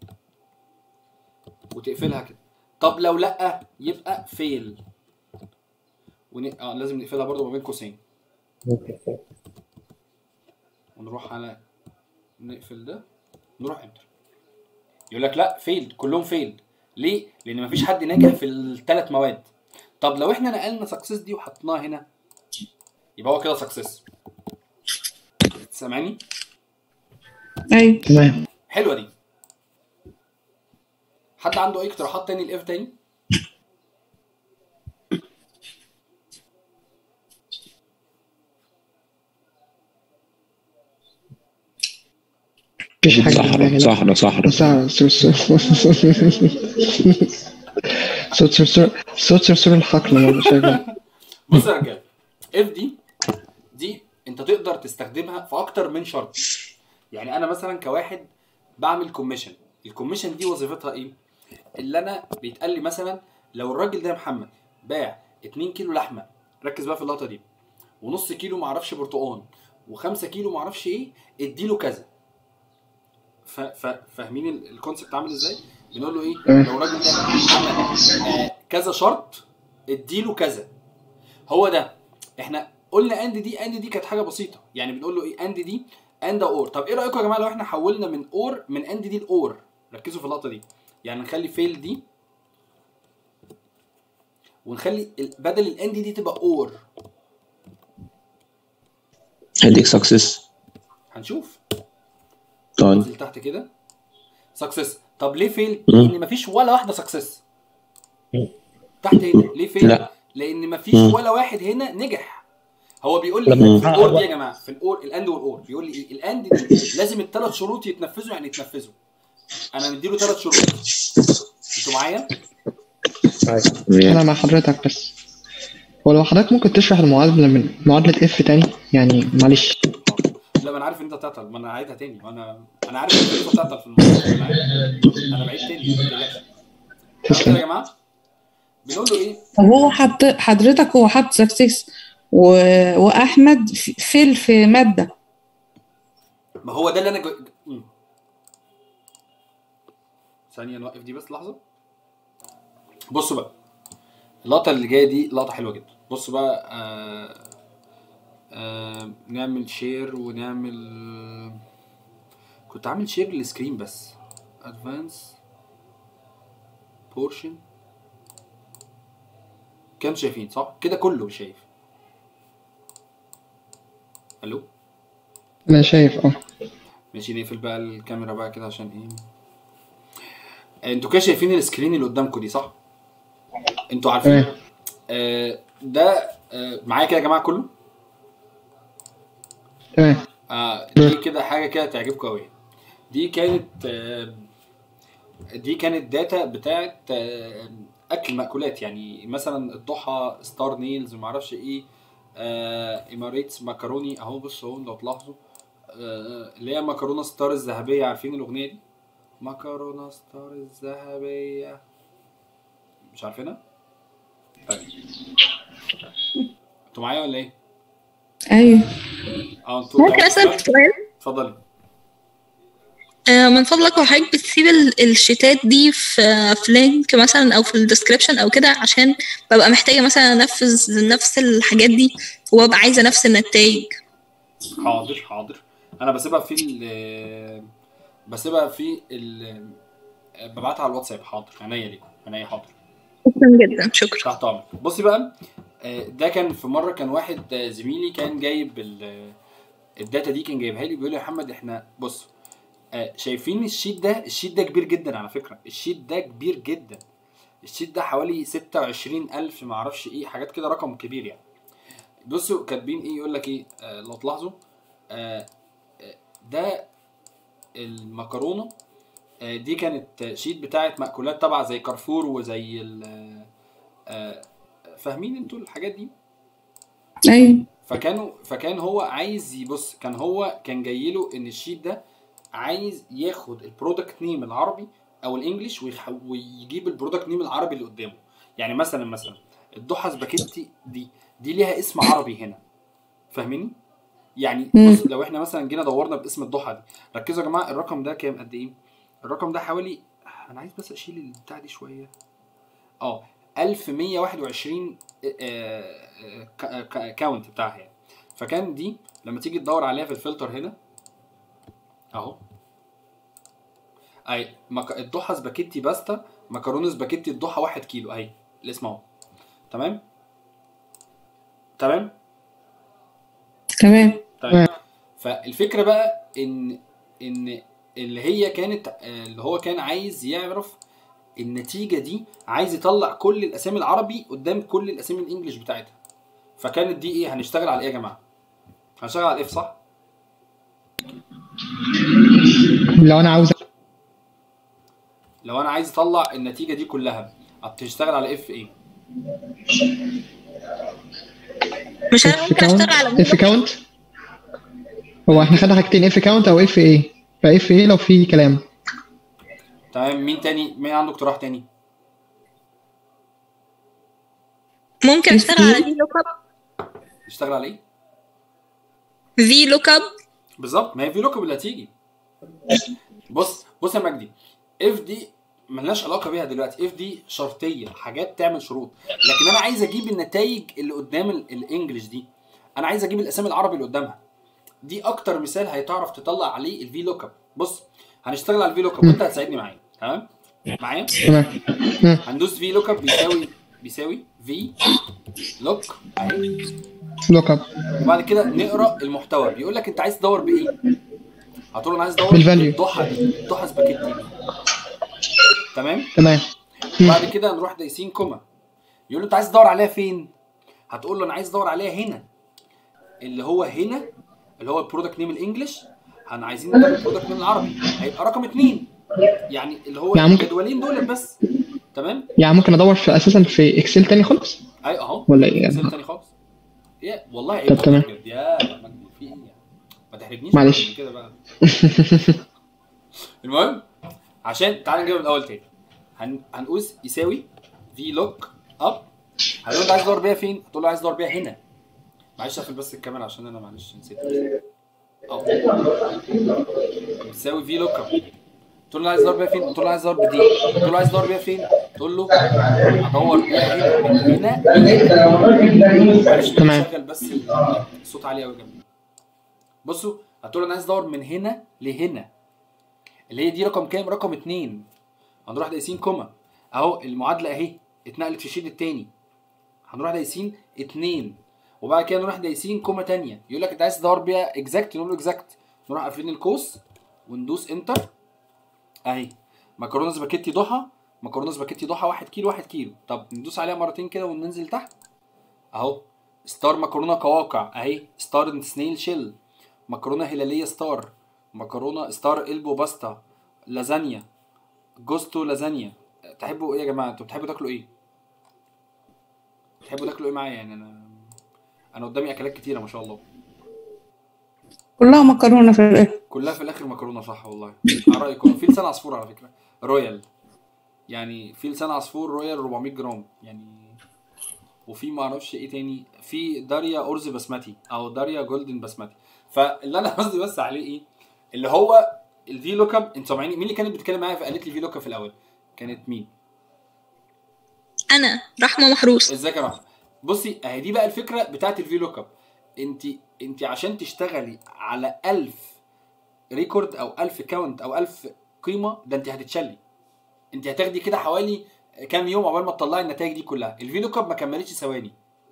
وتقفلها كده. طب لو لا يبقى فيل. لازم نقفلها برضو ما بين قوسين. ونروح على نقفل ده، نروح انتر. يقول لك لا فيل، كلهم فيل. ليه؟ لان مفيش حد ناجح في ال3 مواد. طب لو احنا نقلنا سكسس دي وحطيناها هنا يبقى هو كده سكسس. سامعني؟ ايوه تمام. حلوه دي. حد عنده اي اقتراحات تاني الاف تاني؟ مفيش حاجه. صحرا صوت صرصور الحقل شغال. بص يا رجاله، اف دي انت تقدر تستخدمها في اكتر من شرط. يعني انا مثلا كواحد بعمل كوميشن، الكوميشن دي وظيفتها ايه؟ اللي انا بيتقال لي مثلا لو الراجل ده يا محمد باع 2 كيلو لحمه، ركز بقى في اللقطه دي، ونص كيلو معرفش برتقان، و5 كيلو معرفش ايه، اديله كذا. فاهمين الكونسيبت عامل ازاي؟ بنقول له ايه؟ لو الراجل ده عمل كذا شرط اديله كذا. هو ده احنا قلنا اند دي كانت حاجه بسيطه، يعني بنقول له ايه؟ اند دي اند اور. طب ايه رايكم يا جماعه لو احنا حولنا من اور من اند دي لاور؟ ركزوا في اللقطه دي، يعني نخلي فيل دي ونخلي بدل الاند دي تبقى اور. هديك سكسس. هنشوف. طيب ننزل تحت كده سكسس. طب ليه فيل؟ لان مفيش ولا واحده سكسس تحت هنا. ليه فيل؟ لا. لان مفيش ولا واحد هنا نجح. هو بيقول لي في الاور دي يا جماعه، في الاور الاند والاور بيقول لي ايه؟ الاند دي لازم الثلاث شروط يتنفذوا، يعني يتنفذوا. انا مديله 3 شروط. انتوا معايا؟ انا مع حضرتك، بس هو لو حضرتك ممكن تشرح المعادله من معادله اف تاني، يعني معلش. لا ما انا عارف ان انت هتعطل، ما انا هعيدها تاني، ما انا عارف ان انت هتعطل في الموضوع. انا بعيد تاني ما تقلقش. تمام كده يا جماعه؟ بنقول له ايه؟ هو حضرتك هو حط سكسس واحمد فيل في ماده. ما هو ده اللي انا ثانيه نوقف دي بس لحظه. بصوا بقى اللقطه اللي جايه دي لقطه حلوه جدا. بصوا بقى نعمل شير ونعمل، كنت عامل شير للسكرين بس ادفانس بورشن. كام شايفين صح كده؟ كله شايف؟ الو انا شايف ماشي. نقفل بقى الكاميرا بقى كده عشان ايه. انتوا كده شايفين السكرين اللي قدامكم دي صح؟ انتوا عارفين ده معايا كده يا جماعه كله؟ تمام. دي كده حاجه كده تعجبكم قوي. دي كانت داتا بتاعت اكل مأكولات، يعني مثلا الضحى، ستار نيلز، ما اعرفش ايه، اماريتس مكروني اهو. بصوا اهو لو تلاحظوا اللي هي مكرونه ستار الذهبيه، عارفين الاغنيه دي؟ مكرونه ستار الذهبيه، مش عارفينها؟ طيب انتوا معايا ولا ايه؟ ايوه. ممكن اسالك سؤال؟ اتفضلي. من فضلك، وحضرتك بتسيب الشيتات دي في لينك مثلا او في الديسكريبشن او كده، عشان ببقى محتاجه مثلا انفذ نفس الحاجات دي وابقى عايزه نفس النتائج. حاضر. انا بسيبها في ببعتها على الواتساب. حاضر، عينيا ليكم، عينيا. حاضر، شكرا جدا. شكرا. تحت امرك. بصي بقى ده كان في مره كان واحد زميلي كان جايب الداتا دي، كان جايبها لي، بيقول لي يا محمد احنا بص شايفين الشيت ده كبير جدا على فكره. الشيت ده كبير جدا. الشيت ده حوالي 26,000 معرفش ايه حاجات كده، رقم كبير يعني. بصوا كاتبين ايه، يقول لك ايه لو تلاحظوا ده المكرونه دي كانت شيت بتاعت مأكولات تبع زي كارفور وزي فاهمين انتوا الحاجات دي؟ ايوه. فكان هو عايز يبص، كان جاي له ان الشيت ده عايز ياخد البرودكت نيم العربي او الانجليش ويجيب البرودكت نيم العربي اللي قدامه. يعني مثلا الضحى سباكيتي دي ليها اسم عربي هنا، فاهميني؟ يعني بص لو احنا مثلا جينا دورنا باسم الضحى دي، ركزوا يا جماعه الرقم ده كام قد ايه؟ الرقم ده حوالي، انا عايز بس اشيل البتاع دي شويه، 1121 كاونت بتاعها يعني. فكان دي لما تيجي تدور عليها في الفلتر هنا اهو، اي الضحى سباكيتي باستا مكرونه سباكيتي الضحى 1 كيلو اهي الاسم اهو. تمام. فالفكره بقى ان اللي هي كانت اللي هو كان عايز يعرف النتيجه دي، عايز يطلع كل الاسامي العربي قدام كل الاسامي الانجليش بتاعتها. فكانت دي ايه؟ هنشتغل على ايه يا جماعه؟ هنشتغل على اف صح؟ لو انا عايز اطلع النتيجه دي كلها هتشتغل على اف ايه؟ مش انا ممكن اشتغل على اف كاونت. هو احنا خدنا حاجتين، اف كاونت او اف ايه. فاف ايه لو في كلام. تمام. مين تاني؟ مين عنده اقتراح تاني؟ ممكن اشتغل على في لوك اب. اشتغل على ايه؟ في لوك اب بالظبط، ما هي في لوك اب اللي هتيجي. بص يا مجدي، اف دي ملناش علاقه بيها دلوقتي. اف دي شرطيه، حاجات تعمل شروط. لكن انا عايز اجيب النتائج اللي قدام الانجليش دي، انا عايز اجيب الاسامي العربي اللي قدامها دي. اكتر مثال هيتعرف تطلع عليه الفي لوك اب. بص هنشتغل على الفي لوك اب وانت هتساعدني معايا. تمام معايا؟ تمام. هندوس في لوك اب بيساوي في لوك اهي، لوك اب. وبعد كده نقرا المحتوى. بيقول لك انت عايز تدور بايه؟ هتقول له انا عايز ادور بالفاليو. بالضحى دي، الضحى سباكيتي دي. تمام. بعد كده نروح دايسين كوما. يقول له انت عايز تدور عليها فين؟ هتقول له انا عايز ادور عليها هنا، اللي هو هنا اللي هو البرودكت نيم الانجليش. عايزين نكتب البرودكت نيم العربي، هيبقى رقم 2 يعني اللي هو يعني الجدولين دول بس. تمام. يعني ممكن ادور في اساسا في اكسل تاني خالص. اي اهو ولا ايه اكسل تاني خالص. يا والله طب تمام. يا مجدي في ايه يعني؟ ما تحرجنيش معلش كده بقى. المهم عشان تعالى نجيب الاول تاني. هنقوس يساوي في لوك اب. هتقول له عايز ادور بيها فين؟ هتقول له عايز ادور بيها هنا. معلش اقفل بس الكاميرا عشان انا معلش نسيت. بتساوي في لوك اب. تقول له عايز ادور بيها فين؟ تقول له عايز ادور بدي. تقول له عايز ادور بيها فين؟ تقول له ادور بيها هنا معلش نشغل بس الصوت عالي قوي جنبي. بصوا هتقول له انا عايز ادور من هنا لهنا، اللي هي دي رقم كام؟ رقم 2. هنروح دايسين كوما اهو، المعادله اهي اتنقلت في الشيت الثاني. هنروح دايسين 2 وبعد كده نروح دايسين كوما ثانيه. يقول لك انت عايز تدور بيها اكزاكت، نقول له اكزاكت. نروح قافلين القوس وندوس انتر اهي. مكرونه سباكيتي ضحى، مكرونه سباكيتي ضحى 1 كيلو 1 كيلو. طب ندوس عليها مرتين كده وننزل تحت اهو. ستار مكرونه قواقع اهي، ستار سنيل شيل، مكرونه هلاليه ستار، مكرونه ستار قلبو باستا، لازانيا جوستو لازانيا. تحبوا ايه يا جماعه؟ انتوا بتحبوا تاكلوا ايه؟ بتحبوا تاكلوا ايه معايا؟ يعني انا قدامي اكلات كتيره ما شاء الله. كلها مكرونه في الاخر. كلها في الاخر مكرونه صح والله. على رايكم في لسان عصفور على فكره رويال، يعني في لسان عصفور رويال 400 جرام يعني. وفي ما اعرفش ايه تاني، في داريا ارز بسمتي او داريا جولدن بسمتي. فاللي انا قصدي بس عليه ايه، اللي هو الفي لوك اب. انتوا سامعين مين اللي كانت بتتكلم معايا فقالت لي في لوك اب في الاول؟ كانت مين؟ انا رحمه محروس. ازيك يا رحمه؟ بصي اهي دي بقى الفكره بتاعت الفي لوك اب. انت عشان تشتغلي على 1000 ريكورد او 1000 كاونت او 1000 قيمه، ده انت هتتشلي. انت هتاخدي كده حوالي كام يوم عقبال ما تطلعي النتائج دي كلها. الفي لوك اب ما كملتش ثواني.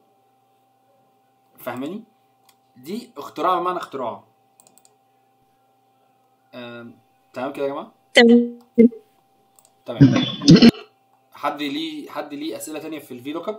فاهماني؟ دي اختراع بمعنى اختراع. تمام كده يا جماعه؟ تمام. حد ليه اسئله تانية في الفي لوك اب؟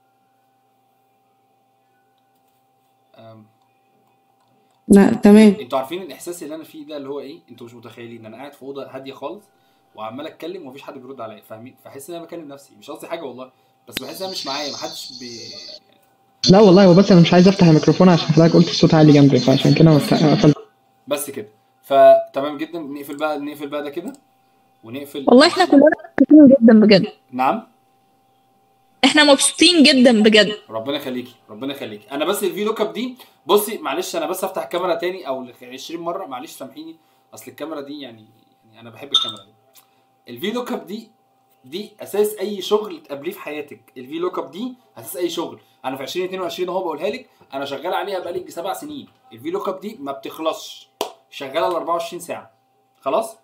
لا تمام. انتوا عارفين الاحساس اللي انا فيه ده اللي هو ايه؟ انتوا مش متخيلين. انا قاعد في اوضه هاديه خالص وعمال اتكلم ومفيش حد بيرد عليا، فاهمين؟ فاحس ان انا بكلم نفسي، مش قصدي حاجه والله، بس بحس ان انا مش معايا، محدش لا والله هو بس انا مش عايز افتح الميكروفون عشان حضرتك قلت الصوت عالي جنبي، فعشان كده قفلت. بس كده. فتمام جدا. نقفل بقى ده كده ونقفل. والله احنا كلنا مبسوطين جدا بجد. نعم احنا مبسوطين جدا بجد. ربنا يخليكي ربنا يخليكي. انا بس الفي لوك اب دي، بصي معلش انا بس افتح الكاميرا تاني او 20 مره، معلش سامحيني، اصل الكاميرا دي يعني انا بحب الكاميرا دي. الفي لوك اب دي اساس اي شغل تقابليه في حياتك. الفي لوك اب دي اساس اي شغل. انا في 2022 اهو بقولها لك، انا شغال عليها بقالي 7 سنين. الفي لوك اب دي ما بتخلصش، شغاله ال 24 ساعه. خلاص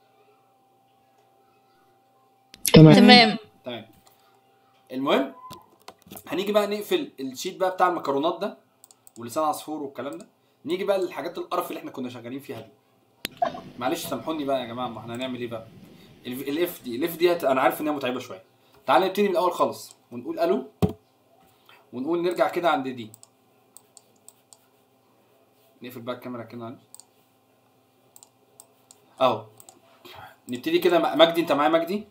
تمام. المهم هنيجي بقى نقفل الشيت بقى بتاع المكرونات ده ولسان عصفور والكلام ده. نيجي بقى للحاجات القرف اللي احنا كنا شغالين فيها دي. معلش سامحوني بقى يا جماعه، ما احنا هنعمل ايه بقى؟ الاف دي انا عارف ان هي متعبه شويه. تعالى نبتدي من الاول خالص ونقول الو، ونقول نرجع كده عند دي. نقفل بقى الكاميرا كده اهو. نبتدي كده. مجدي انت معايا؟ مجدي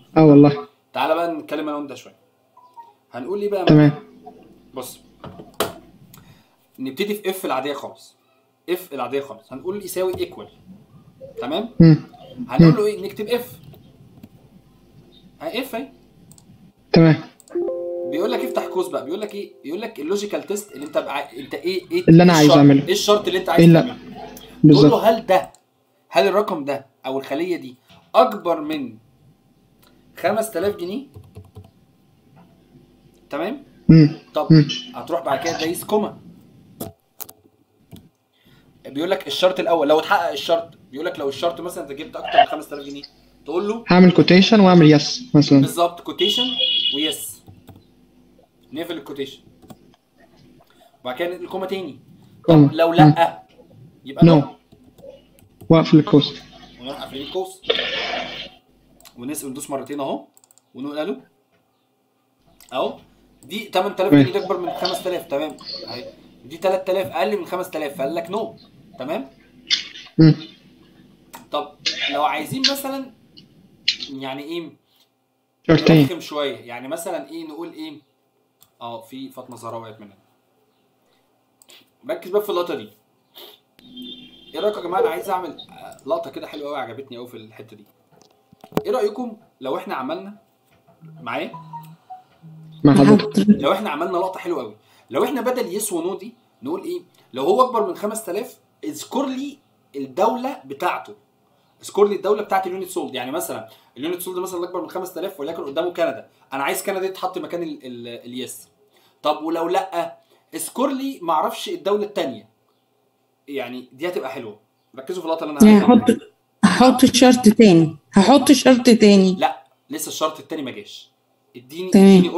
والله تعالى بقى نتكلم انا وانت شويه. هنقول ايه بقى؟ تمام. بص نبتدي في اف العاديه خالص. اف العاديه خالص هنقول يساوي ايكوال. تمام. هنقول له ايه؟ نكتب اف. اف اهي. تمام. بيقول لك افتح قوس بقى. بيقول لك ايه؟ يقول لك اللوجيكال تيست اللي انت انت ايه اللي انا عايز اعمله. ايه الشرط اللي انت عايز إيه تعمله؟ تقول بالظبط. له هل الرقم ده او الخليه دي اكبر من 5000 جنيه؟ تمام. طب هتروح بعد كده دايس كوما. بيقول لك الشرط الاول لو اتحقق الشرط، بيقول لك لو الشرط مثلا انت جبت اكتر من 5000 جنيه تقول له هعمل كوتيشن واعمل يس مثلا. بالظبط، كوتيشن ويس. نقفل الكوتيشن وبعد كده نقفل الكوما تاني. طب لو لا يبقى نو. واقفل القوس ونروح قافلين القوس وندوس مرتين اهو ونقول له اهو دي 8000 جنيه دي اكبر من 5000. تمام. اهي دي 3000 اقل من 5000 فقال لك نو. تمام. طب لو عايزين مثلا يعني ايه نرخم شويه، يعني مثلا ايه نقول ايه؟ في فاطمه زهراء وقعت مننا. ركز بقى في اللقطه دي. ايه رايكم يا جماعه؟ انا عايز اعمل لقطه كده حلوه قوي عجبتني قوي في الحته دي. ايه رايكم لو احنا عملنا معايا لو احنا عملنا لقطه حلوه قوي؟ لو احنا بدل يس ونو دي نقول ايه؟ لو هو اكبر من 5000 اذكر لي الدوله بتاعته. اذكر لي الدوله بتاعت اليونت سولد. يعني مثلا اليونت سولد مثلا اكبر من 5000 ولكن قدامه كندا، انا عايز كندا تتحط مكان اليس. طب ولو لا اذكر لي ما اعرفش الدوله الثانيه. يعني دي هتبقى حلوه. ركزوا في اللقطه اللي انا يعني هحط شرط تاني. لا لسه الشرط الثاني ما جاش. اديني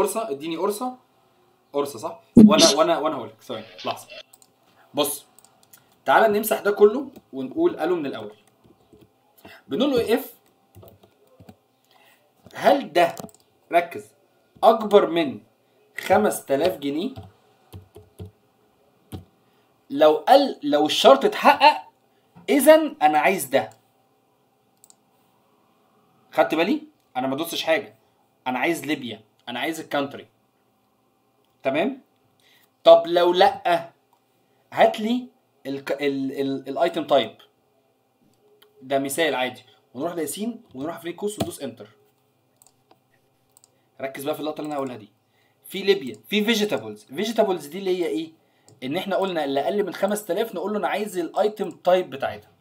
قرصه صح. وانا هقول لك ثواني لحظه. بص تعالى نمسح ده كله ونقول قالوا من الاول. بنقول له اف هل ده ركز اكبر من 5000 جنيه؟ لو الشرط اتحقق اذا انا عايز ده. خدت بالي؟ انا ما دوستش حاجه. انا عايز ليبيا، انا عايز الكانتري. تمام. طب لو لا هات لي الايتم تايب. ده مثال عادي. ونروح دايسين ونروح فري كوس وندوس انتر. ركز بقى في اللقطه اللي انا هقولها دي. في ليبيا في فيجيتابلز دي اللي هي ايه؟ ان احنا قلنا اللي اقل من 5000 نقول له انا عايز الايتم تايب بتاعتها.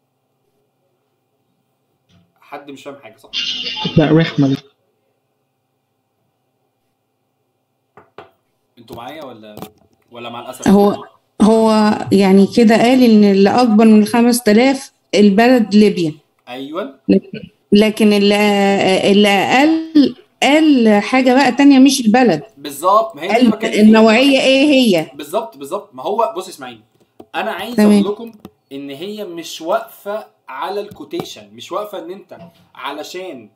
حد مش فاهم حاجه صح؟ لا رخمه. انتوا معايا ولا مع الاسف؟ هو يعني كده قال ان اللي اكبر من 5000 البلد ليبيا. ايوه. لكن اللي قال حاجه بقى تانية مش البلد. بالظبط. ما هي دي اللي النوعيه ايه هي بالظبط. ما هو بص اسمعيني، انا عايز اقول لكم ان هي مش واقفه على الكوتيشن، مش واقفه ان انت علشان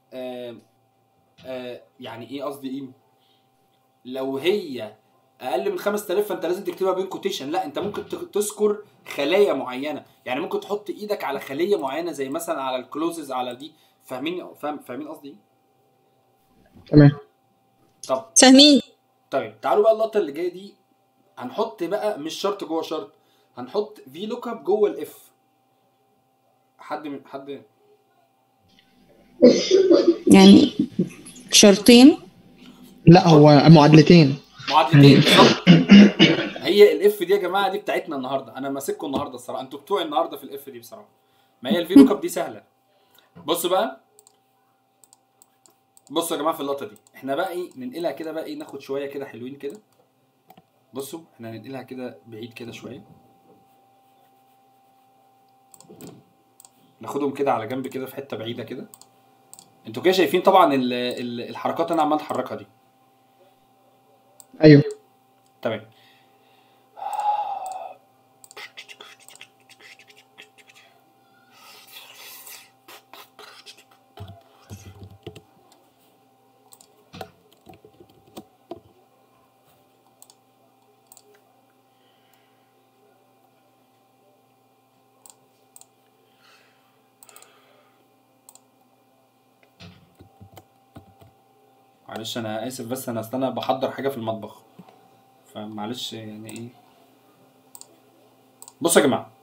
يعني ايه قصدي ايه؟ لو هي اقل من 5000 فانت لازم تكتبها بين كوتيشن. لا انت ممكن تذكر خلايا معينه. يعني ممكن تحط ايدك على خليه معينه زي مثلا على الكلوزز على دي. فاهمين قصدي ايه؟ تمام. طب فاهمين. طيب تعالوا بقى اللقطه اللي جايه دي. هنحط بقى مش شرط جوه شرط، هنحط في لوك اب جوه الاف. حد يعني شرطين؟ لا هو معادلتين بالظبط. هي الاف دي يا جماعه دي بتاعتنا النهارده. انا ماسككم النهارده الصراحه، انتوا بتوعي النهارده في الاف دي بصراحه. ما هي الفي لوك اب دي سهله. بصوا بقى، بصوا يا جماعه في اللقطه دي احنا بقى ايه ننقلها كده بقى ايه، ناخد شويه كده حلوين كده. بصوا احنا هننقلها كده بعيد كده شويه، ناخدهم كده على جنب كده في حته بعيده كده. انتوا كده شايفين طبعا الحركات اللي انا عمال احركها دي. ايوه تمام. معلش انا اسف بس انا استنى بحضر حاجه في المطبخ، فمعلش يعني ايه بصوا يا جماعه،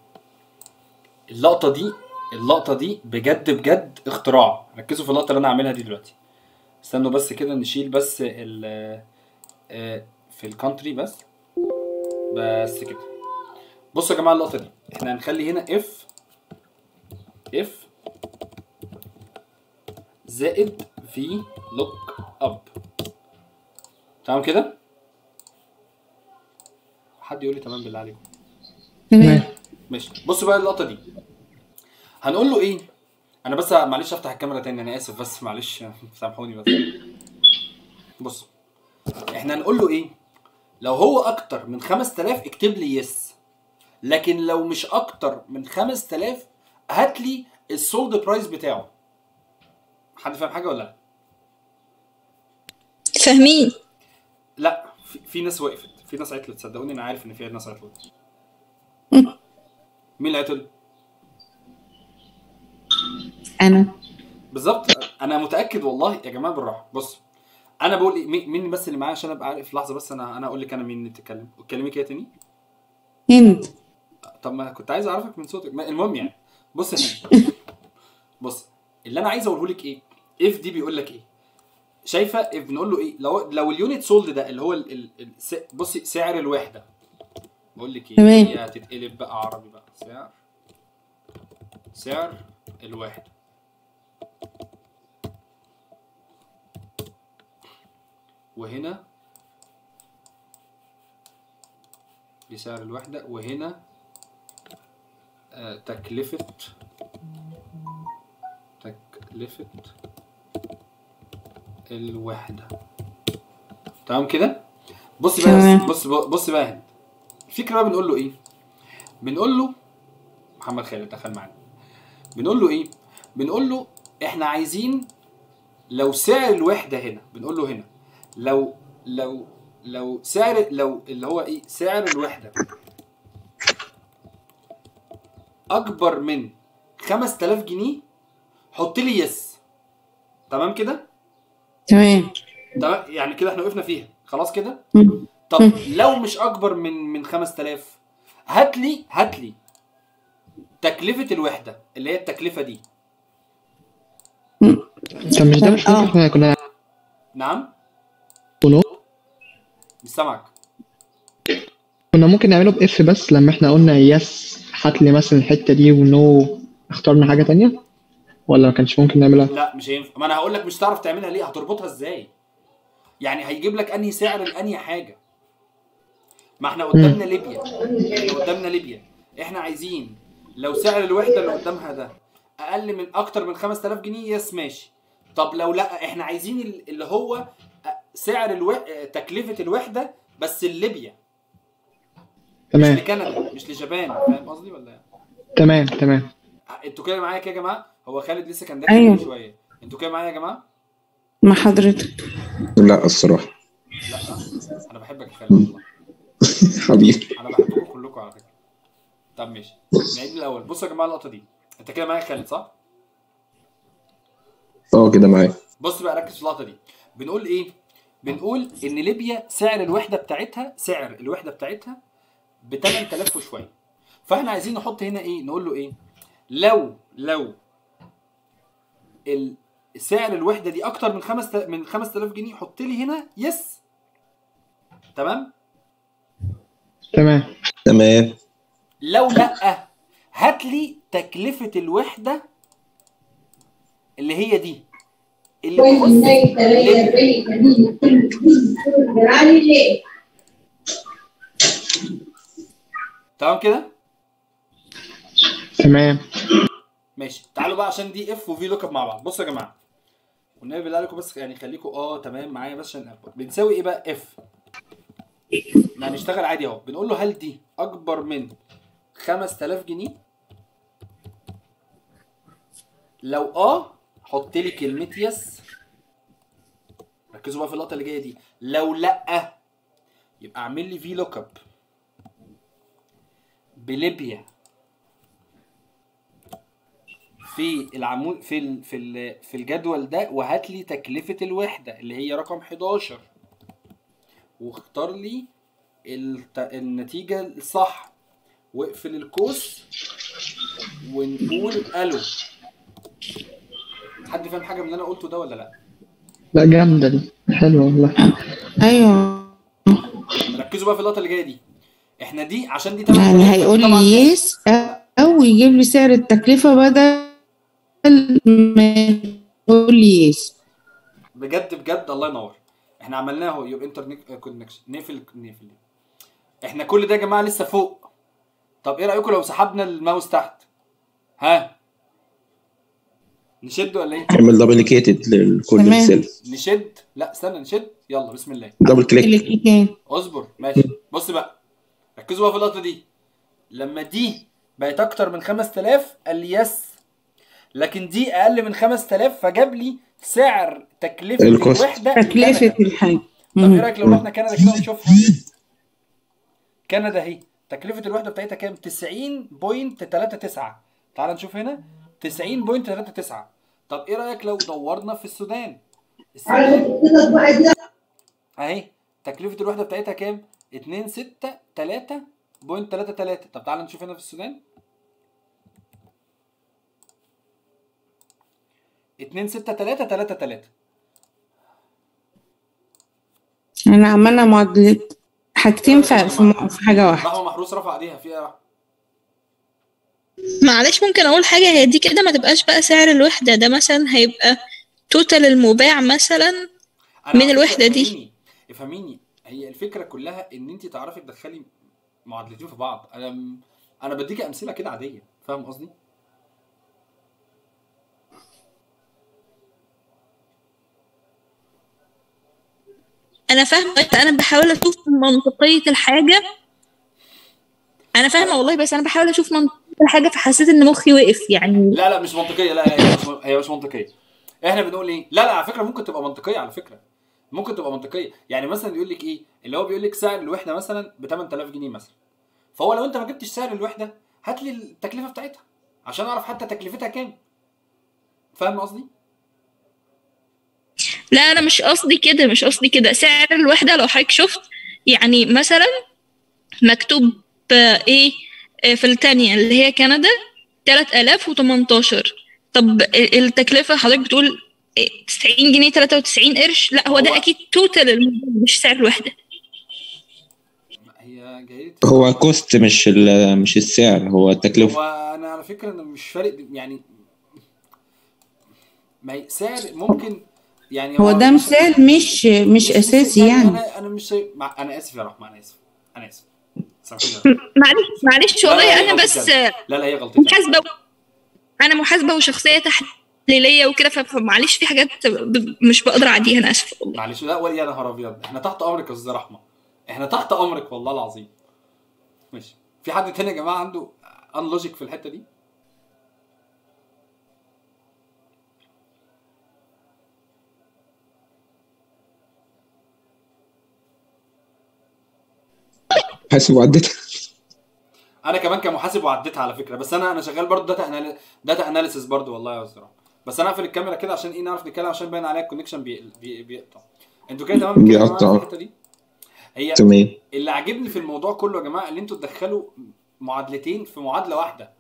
اللقطه دي بجد بجد اختراع. ركزوا في اللقطه اللي انا عاملها دي دلوقتي. استنوا بس كده نشيل بس في الكونتري بس كده. بصوا يا جماعه اللقطه دي، احنا هنخلي هنا اف زائد في لوك اب. تمام كده؟ حد يقول لي تمام بالله عليكم؟ تمام. ماشي. بصوا بقى اللقطه دي هنقول له ايه. انا بس معلش افتح الكاميرا تاني، انا اسف بس معلش سامحوني بس. بص احنا هنقول له ايه. لو هو اكتر من 5000 اكتب لي يس، لكن لو مش اكتر من 5000 هات لي السولد برايس بتاعه. حد فاهم حاجه ولا لا؟ فاهمين؟ لا في ناس وقفت، في ناس عطلت، صدقوني انا عارف ان في ناس عطلت. مين اللي عطل؟ انا بالظبط، انا متاكد والله يا جماعه. بالراحه بص، انا بقول ايه. مين بس اللي معايا عشان ابقى عارف لحظه بس. انا اقول لك انا مين اللي بتتكلم. اتكلمي كده تاني. هند. طب ما كنت عايز اعرفك من صوتك. المهم يعني بص يا هند، بص اللي انا عايز اقوله لك ايه. اف دي بيقول لك ايه. شايفه اف بنقول له ايه. لو اليونت سولد ده اللي هو بصي سعر الوحده. بقول لك ايه، تمام. هي هتتقلب بقى عربي بقى. سعر الوحده. وهنا دي سعر الوحده، وهنا تكلفه الوحده. تمام كده. بص بقى بص بقى هنا الفكره بقى. بنقول له ايه. بنقول له محمد خالد دخل معانا. بنقول له ايه. بنقول له احنا عايزين لو سعر الوحده هنا. بنقول له هنا لو سعر اللي هو ايه سعر الوحده اكبر من 5000 جنيه حط لي يس. تمام كده. تمام. يعني كده احنا وقفنا فيها خلاص كده. طب لو مش اكبر من 5000 هات لي تكلفه الوحده اللي هي التكلفه دي. طب مش ده مش ممكن احنا كنا نعم مش سامعك. كنا ممكن نعمله باف بس لما احنا قلنا يس هات لي مثلا الحته دي ونو اخترنا حاجه تانية، ولا ما كانش ممكن نعملها؟ لا مش هينفع. ما انا هقول لك مش هتعرف تعملها ليه. هتربطها ازاي يعني؟ هيجيب لك انهي سعر لانهي حاجه. ما احنا قدامنا ليبيا. احنا عايزين لو سعر الوحده اللي قدامها ده اقل من اكتر من 5000 جنيه يس ماشي. طب لو لا احنا عايزين اللي هو سعر تكلفه الوحده بس لليبيا. تمام. مش لكندا مش لجابان. فاهم قصدي ولا؟ تمام. انتوا كده معايا كده يا جماعه؟ هو خالد لسه كان داخل أيوه. من شويه. انتوا كده معايا يا جماعه؟ مع حضرتك. لا الصراحه. لا انا بحبك يا خالد والله. حبيبي. انا بحبكم كلكم على فكره. طب ماشي نعيد الاول. بصوا يا جماعه اللقطه دي. انت كده معايا خالد صح؟ كده معايا. بص بقى ركز في اللقطه دي. بنقول ايه. بنقول ان ليبيا سعر الوحده بتاعتها ب 8000 وشويه. فاحنا عايزين نحط هنا ايه. نقول له ايه. لو سعر الوحده دي اكتر من 5000 جنيه حط لي هنا يس. تمام. لو لا هات لي تكلفه الوحده اللي هي دي اللي تخص تمام كده. تمام. ماشي. تعالوا بقى عشان دي اف وفي لوك اب مع بعض. بصوا يا جماعه والنبي بالله عليكم بس يعني خليكم تمام معايا بس عشان بنساوي ايه بقى اف. يعني نشتغل عادي اهو. بنقول له هل دي اكبر من 5000 جنيه؟ لو حط لي كلمه يس. ركزوا بقى في اللقطه اللي جايه دي. لو لا يبقى اعمل لي في لوك اب بليبيا في العمود في الجدول ده، وهات لي تكلفه الوحده اللي هي رقم 11 واختار لي النتيجه الصح. واقفل القوس ونقول الو. حد فاهم حاجه من اللي انا قلته ده ولا لا؟ لا جامده دي، حلوه والله. ايوه ركزوا بقى في اللقطه اللي جايه دي. احنا دي عشان دي يعني هيقول لي يس او يجيب لي سعر التكلفه بدل ما يقول لي يس. بجد الله ينور. احنا عملناه اهو، يور انترنت كونكشن. نقفل. احنا كل ده يا جماعه لسه فوق. طب ايه رايكم لو سحبنا الماوس تحت؟ ها نشد ولا ايه؟ اعمل دبليكيتد لكل تمام. السيل. نشد. لا استنى نشد. يلا بسم الله. دبل كليك. كليكين. اصبر ماشي. بص بقى ركزوا بقى في اللقطه دي. لما دي بقت اكتر من 5000 قال لي يس، لكن دي اقل من 5000 فجاب لي سعر تكلفه الكوست. الوحده تكلفه لكندا. الحاجه. طب ايه رايك لو رحنا كندا كده ونشوفها؟ كندا اهي تكلفه الوحده بتاعتها كام؟ 90.39. تعال نشوف هنا 90.39. طب ايه رايك لو دورنا في السودان؟ اهي تكلفه الوحده بتاعتها كام؟ 263.33. طب تعال نشوف هنا في السودان 26333. انا عملنا معادله حاجتين في حاجه واحده. رحمه محروس رفع ايديها فيها رحمه. معلش ممكن اقول حاجه؟ هي دي كده ما تبقاش بقى سعر الوحده، ده مثلا هيبقى توتال المباع مثلا من الوحده دي. افهميني هي الفكره كلها ان انت تعرفي تدخلي معادلتين في بعض. انا بديكي امثله كده عاديه، فاهم قصدي؟ انا فاهمه، انا بحاول اشوف منطقيه الحاجه. انا فاهمه والله، بس انا بحاول اشوف منطقيه الحاجه فحسيت ان مخي وقف يعني. لا مش منطقيه. لا هي مش منطقيه. احنا بنقول ايه؟ لا على فكره ممكن تبقى منطقيه. على فكره ممكن تبقى منطقيه. يعني مثلا يقول لك ايه اللي هو بيقول لك سعر الوحده مثلا ب 8000 جنيه مثلا. فهو لو انت ما جبتش سعر الوحده هات لي التكلفه بتاعتها عشان اعرف حتى تكلفتها كام. فاهم قصدي؟ لا انا مش قصدي كده، مش قصدي كده. سعر الوحده لو حضرتك شفت يعني مثلا مكتوب ايه في الثانيه اللي هي كندا 3018. طب التكلفه حضرتك بتقول 90 جنيه 93 قرش. لا هو ده اكيد توتال مش سعر الوحده. هي جايه هو كوست مش السعر، هو التكلفه. وانا على فكره انا مش فارق يعني. ما هي سعر ممكن يعني هو ده مثال مش اساسي يعني. انا مش انا اسف يا رحمه. انا اسف معلش والله انا بس لا هي غلطتي. انا محاسبه وشخصيه تحليليه وكده، فمعلش في حاجات مش بقدر اعديها. انا اسف والله. معلش. لا ولا يا نهار ابيض، احنا تحت امرك يا استاذه رحمه. احنا تحت امرك والله العظيم. ماشي. في حد تاني يا جماعه عنده ان لوجيك في الحته دي؟ حاسب وعدتها. انا كمان كمحاسب وعديتها على فكره، بس انا شغال برضو داتا اناليسيس برضو والله يا استاذ. بس انا اقفل الكاميرا كده عشان ايه نعرف نتكلم، عشان باين عليها الكونكشن بيقطع. انتوا كده تمام كده في الحته دي؟ هي تمام. اللي عاجبني في الموضوع كله يا جماعه اللي انتوا تدخلوا معادلتين في معادله واحده.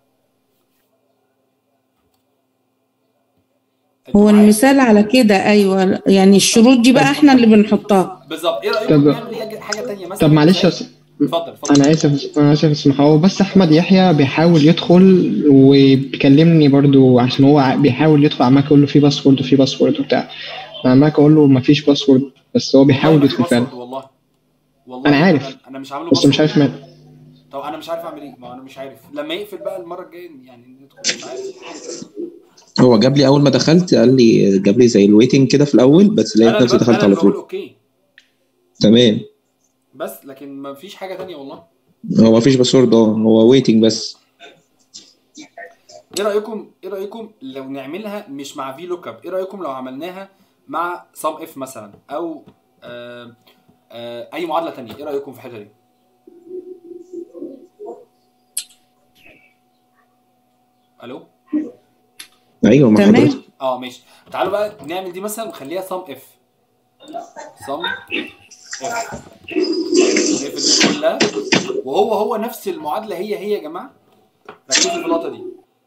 هو المثال على كده. ايوه يعني الشروط دي بقى احنا اللي بنحطها بالظبط. ايه رايكم نعمل حاجه ثانيه مثلا؟ طب معلش اتفضل. انا اسف اسمح. هو بس احمد يحيى بيحاول يدخل وبيكلمني برضو عشان هو بيحاول يدخل. عمال اقول له في باسورد وفي باسورد وبتاع، عمال اقول له ما فيش باسورد، بس هو بيحاول يدخل فعلا. والله انا عارف. انا مش عامله بس مش عارف مال. طب انا مش عارف اعمل ايه. ما انا مش عارف لما يقفل بقى المره الجايه يعني ندخل. مش عارف. هو جاب لي اول ما دخلت قال لي جاب لي زي الويتنج كده في الاول، بس لقيت نفسي دخلت على طول. اوكي تمام. بس لكن ما فيش حاجه ثانيه والله. هو ما فيش باسورد. هو ويتنج بس. ايه رايكم لو نعملها مش مع في لوك اب؟ ايه رايكم لو عملناها مع سم اف مثلا او اي معادله ثانيه؟ ايه رايكم في الحته دي؟ الو ايوه مع حضرتك. ماشي. تعالوا بقى نعمل دي مثلا ونخليها سم اف. سم نقفل دي كلها، وهو نفس المعادله هي يا جماعه. ركزوا في اللقطه دي.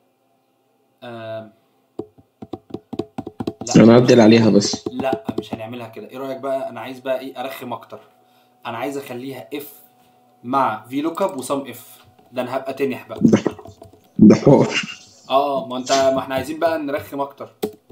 لا هنعدل عليها بس. لا مش هنعملها كده. ايه رايك بقى؟ انا عايز بقى ايه ارخم اكتر. انا عايز اخليها اف مع في لوك اب وسم اف. ده انا هبقى تنح بقى. ده حوار. ما احنا عايزين بقى نرخم اكتر.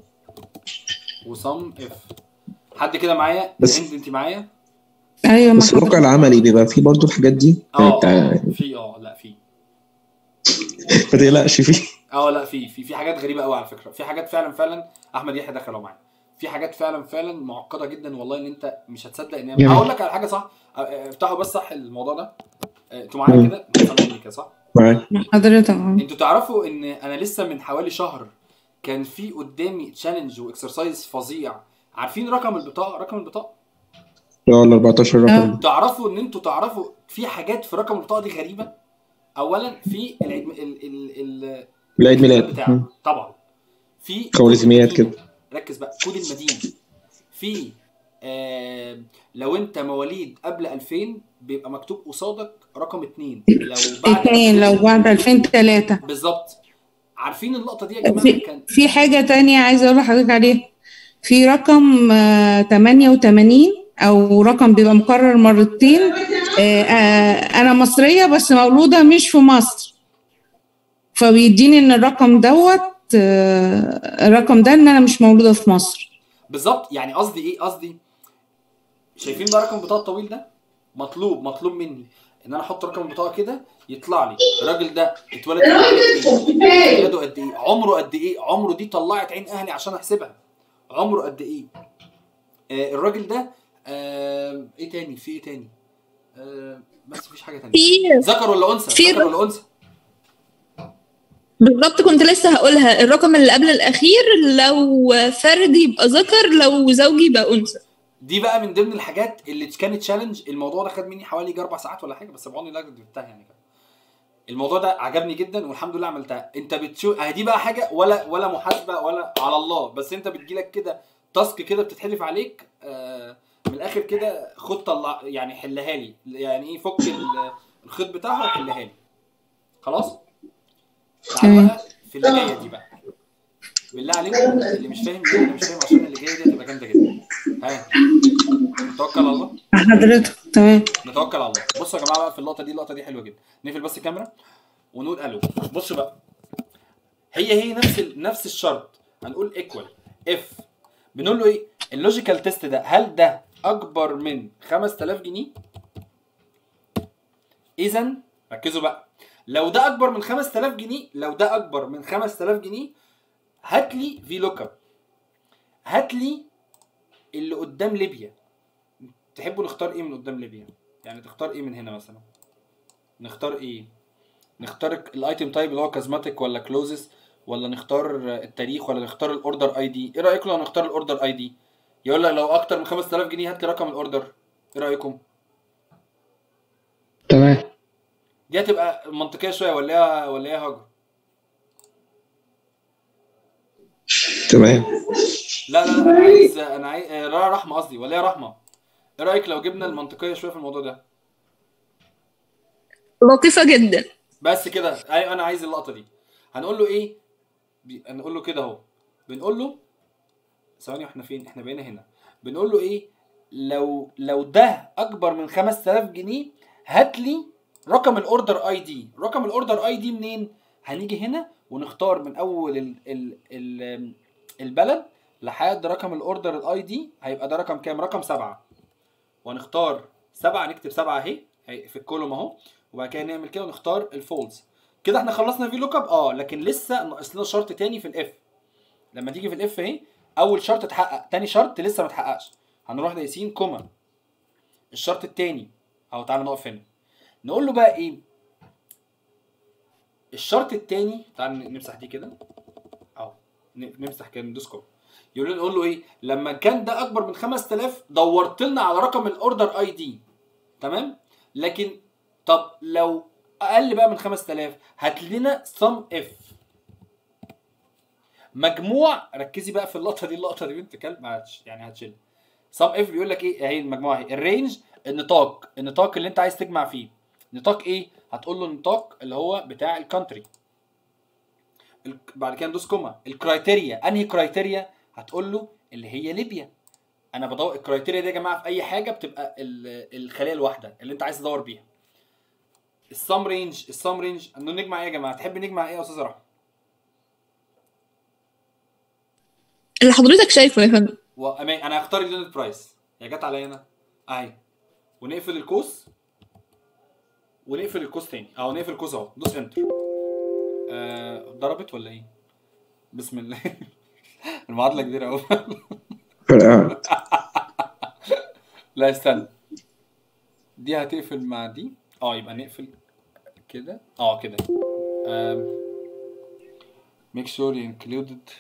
وسم اف. حد كده معايا؟ بس انت معايا؟ ايوه بس الواقع العملي بيبقى فيه برضو الحاجات دي. في لا في ما تقلقش فيه. لا في حاجات غريبه قوي على فكره. في حاجات فعلا احمد يحيى دخلوا معايا. في حاجات فعلا معقده جدا والله، ان انت مش هتصدق ان هي. هقول لك على حاجه صح. افتحوا بس صح الموضوع ده. انتوا معايا كده؟ سامعيني كده صح؟ معاك حضرتك. انتوا تعرفوا ان انا لسه من حوالي شهر كان في قدامي تشالنج واكسرسايز فظيع. عارفين رقم البطاقه؟ ال 14 رقم. تعرفوا ان انتوا تعرفوا في حاجات في رقم البطاقه دي غريبه. اولا في العيد ميلاد بتاعه طبعا. في خوارزميات كده. ركز بقى. كود المدينه. في لو انت مواليد قبل 2000 بيبقى مكتوب قصادك رقم 2. لو بعد 2003 بالظبط. عارفين اللقطه دي يا جماعه؟ كان في حاجه تانية عايزه اقول لحضرتك عليها. في رقم 88 او رقم بيبقى مكرر مرتين. انا مصريه بس مولوده مش في مصر، فبيديني ان الرقم ده ان انا مش مولوده في مصر. بالظبط. يعني قصدي ايه؟ قصدي شايفين بقى رقم البطاقه الطويل ده؟ مطلوب مني ان انا احط رقم البطاقه كده يطلع لي الراجل ده اتولد ولاده قد ايه، عمره قد ايه. عمره دي طلعت عين اهلي عشان احسبها. عمره قد ايه الراجل ده. ايه تاني؟ في ايه تاني؟ بس مفيش حاجه تانية. ذكر ولا انثى؟ بالظبط. كنت لسه هقولها. الرقم اللي قبل الاخير لو فرد يبقى ذكر، لو زوجي يبقى انثى. دي بقى من ضمن الحاجات اللي كانت تشالنج. الموضوع ده خد مني حوالي 4 ساعات ولا حاجه، بس بعوني الله جبتها يعني كده. الموضوع ده عجبني جدا والحمد لله عملتها. انت بتشوف دي بقى حاجه ولا محاسبه ولا على الله، بس انت بتجيلك كده تاسك كده بتتحدف عليك. من الاخر كده خد طلع يعني حلها لي. يعني ايه؟ فك الخيط بتاعها وحلها لي. خلاص. تعال بقى في اللي جايه دي بقى. بالله عليكم اللي مش فاهم انا مش فاهم، عشان اللي جايه دي هتبقى جامده جدا. نتوكل على الله. حضرتك تمام. نتوكل على الله. بصوا يا جماعه بقى في اللقطه دي حلوه جدا. نقفل بس الكاميرا ونقول الو. بصوا بقى. هي نفس الشرط. هنقول ايكوال اف. بنقول له ايه؟ اللوجيكال تيست ده هل ده اكبر من 5000 جنيه؟ اذا ركزوا بقى. لو ده اكبر من 5000 جنيه هات لي في لوك اب. هات لي اللي قدام ليبيا. تحبوا نختار ايه من قدام ليبيا؟ يعني تختار ايه من هنا مثلا؟ نختار ايه؟ نختار الايتم تايب اللي هو كازماتيك ولا كلوزز، ولا نختار التاريخ، ولا نختار الاوردر اي دي؟ ايه رايكم لو نختار الاوردر اي دي؟ يقول لك لو اكتر من 5000 جنيه هات لي رقم الاوردر. ايه رايكم؟ تمام. دي هتبقى منطقيه شويه ولا ايه يا هاجر؟ تمام. لا انا عايز رحمه قصدي، ولا يا رحمه؟ ايه رايك لو جبنا المنطقيه شويه في الموضوع ده؟ لطيفه جدا. بس كده. انا عايز اللقطه دي. هنقول له ايه؟ هنقول له كده اهو. بنقول له ثواني، احنا فين؟ احنا بقينا هنا. بنقول له ايه؟ لو ده اكبر من 5000 جنيه هات لي رقم الاوردر اي دي. رقم الاوردر اي دي منين؟ هنيجي هنا ونختار من اول البلد لحد رقم الاوردر الاي دي. هيبقى ده رقم كام؟ رقم 7. وهنختار 7. نكتب 7 اهي في الكولوم اهو. وبعد كده نعمل كده ونختار الفولز. كده احنا خلصنا في لوك اب. لكن لسه ناقص لنا شرط تاني في الاف. لما تيجي في الاف اهي اول شرط اتحقق، تاني شرط لسه ما اتحققش. هنروح دايسين كوما الشرط التاني اهو. تعالى نقف هنا نقول له بقى ايه الشرط التاني. تعالى نمسح دي كده اهو. نمسح كده ندوس كوما. نقول له ايه؟ لما كان ده اكبر من 5000 دورت لنا على رقم الاوردر اي دي. تمام. لكن طب لو اقل بقى من 5000 هات لنا سم اف مجموع. ركزي بقى في اللقطه دي بنت كلب يعني هتشيل. سم اف بيقول لك ايه؟ اهي المجموعه اهي. الرينج النطاق اللي انت عايز تجمع فيه نطاق ايه؟ هتقول له النطاق اللي هو بتاع الكونتري. بعد كده ندوس كوما. الكرايتيريا انهي كرايتيريا؟ هتقول له اللي هي ليبيا. انا بدور الكرايتيريا دي يا جماعه في اي حاجه بتبقى الخليه الواحده اللي انت عايز تدور بيها. السام رينج انه نجمع ايه يا جماعه؟ تحب نجمع ايه يا استاذ رحمه؟ اللي حضرتك شايفه يا فندم. انا هختار اليونت برايس. هي جت عليا انا اهي. ونقفل القوس تاني او نقفل القوس اهو. دوس انتر. ضربت ولا ايه؟ بسم الله. المعادله كبيره قوي. فرقعت. لا استنى، دي هتقفل مع دي. يبقى نقفل كده كده. make sure included.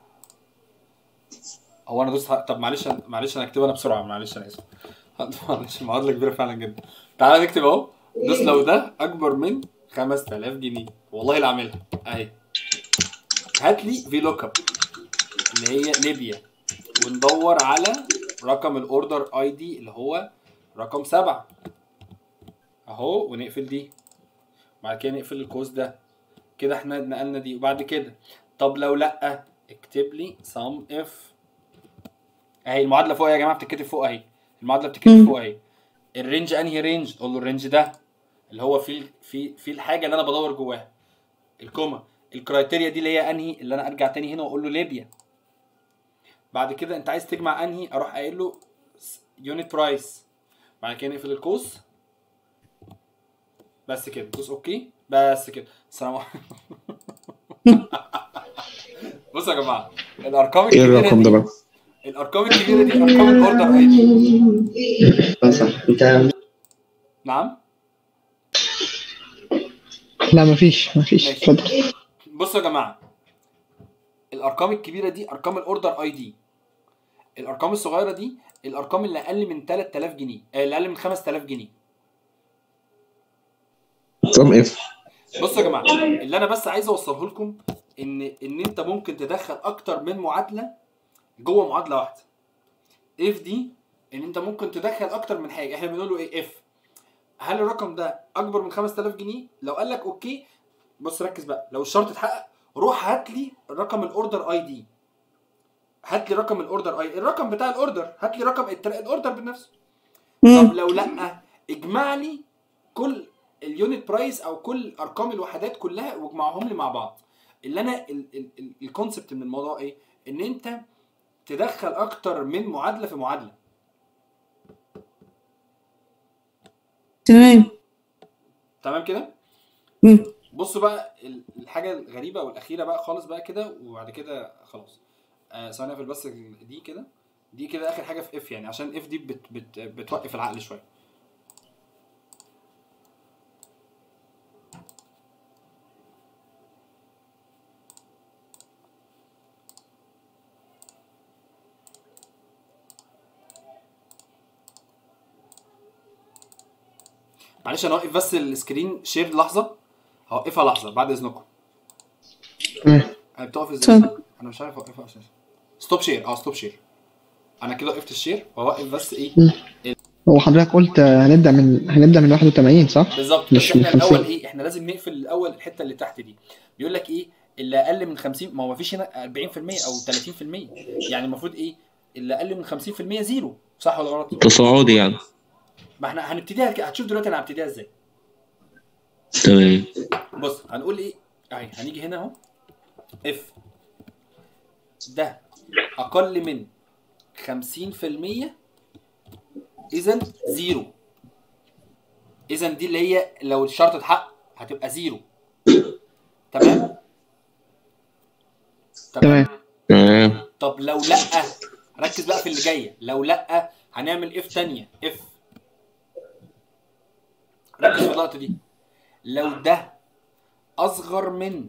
هو انا دوست طب معلش انا هكتبها انا بسرعه. معلش انا اسف. معلش المعادله كبيره فعلا جدا. تعالى نكتب اهو. دوس لو ده اكبر من 5000 جنيه. والله اللي عاملها اهي. هات لي في لوك اب اللي هي ليبيا، وندور على رقم الاوردر اي دي اللي هو رقم 7 اهو، ونقفل دي. بعد كده نقفل القوس ده كده. احنا نقلنا دي. وبعد كده طب لو لا، اكتب لي سم اف اهي. المعادله فوق يا جماعه بتتكتب فوق اهي. المعادله بتتكتب فوق اهي. الرينج انهي رينج؟ قول له الرينج ده اللي هو في الحاجه اللي انا بدور جواها. الكوما. الكرايتيريا دي اللي هي انهي؟ اللي انا ارجع تاني هنا واقول له ليبيا. بعد كده انت عايز تجمع انهي؟ اروح قايل له يونت برايس. بعد كده نقفل القوس بس كده. دوس اوكي بس كده. السلام عليكم. بصوا يا جماعه الارقام ايه الكبيره الرقم ده بقى؟ الارقام الكبيره دي ارقام الاوردر اي دي. صح انت. نعم. لا مفيش ماشي. اتفضل. بصوا يا جماعه الارقام الكبيره دي ارقام الاوردر اي دي. الارقام الصغيره دي الارقام اللي اقل من 3000 جنيه، اللي اقل من 5000 جنيه. سم اف. بصوا يا جماعه اللي انا بس عايز اوصله لكم ان انت ممكن تدخل اكتر من معادله جوه معادله واحده. اف دي ان انت ممكن تدخل اكتر من حاجه. احنا بنقول له ايه؟ اف هل الرقم ده اكبر من 5000 جنيه؟ لو قال لك اوكي، بص ركز بقى. لو الشرط اتحقق روح هات لي رقم الاوردر اي دي. هات لي رقم الاوردر اي، الرقم بتاع الاوردر. هات لي رقم الاوردر بنفسه. طب لو لا، اجمع لي كل اليونت برايس او كل ارقام الوحدات كلها واجمعهم لي مع بعض. اللي انا الكونسبت من الموضوع ايه؟ ان انت تدخل اكتر من معادله في معادله. تمام كده. بصوا بقى الحاجه الغريبه والاخيره بقى خالص بقى كده، وبعد كده خلاص. ثواني اقفل بس دي كده اخر حاجه في اف، يعني عشان اف دي بتوقف العقل شويه. معلش انا هوقف بس السكرين شير لحظه. هوقفها لحظه بعد اذنكم. بتقف ازاي؟ انا مش عارف اوقفها اساسا. ستوب شير. ستوب شير. انا كده وقفت الشير وهوقف بس ايه. هو حضرتك قلت هنبدا من 81 صح؟ بالظبط. بس احنا الاول ايه؟ احنا لازم نقفل الاول الحته اللي تحت دي. بيقول لك ايه؟ اللي اقل من 50. ما هو مفيش هنا 40% او 30%. يعني المفروض ايه؟ اللي اقل من 50% زيرو. صح ولا غلط؟ تصاعدي يعني. ما احنا هنبتديها هتشوف دلوقتي انا هبتديها ازاي. تمام. بص هنقول ايه اهي. هنيجي هنا اهو. اف ده اقل من 50% اذا زيرو. اذا دي اللي هي لو الشرط اتحقق هتبقى زيرو. تمام. طب لو لا، ركز بقى في اللي جايه. لو لا هنعمل اف تانية. اف ركز في اللقطه دي. لو ده اصغر من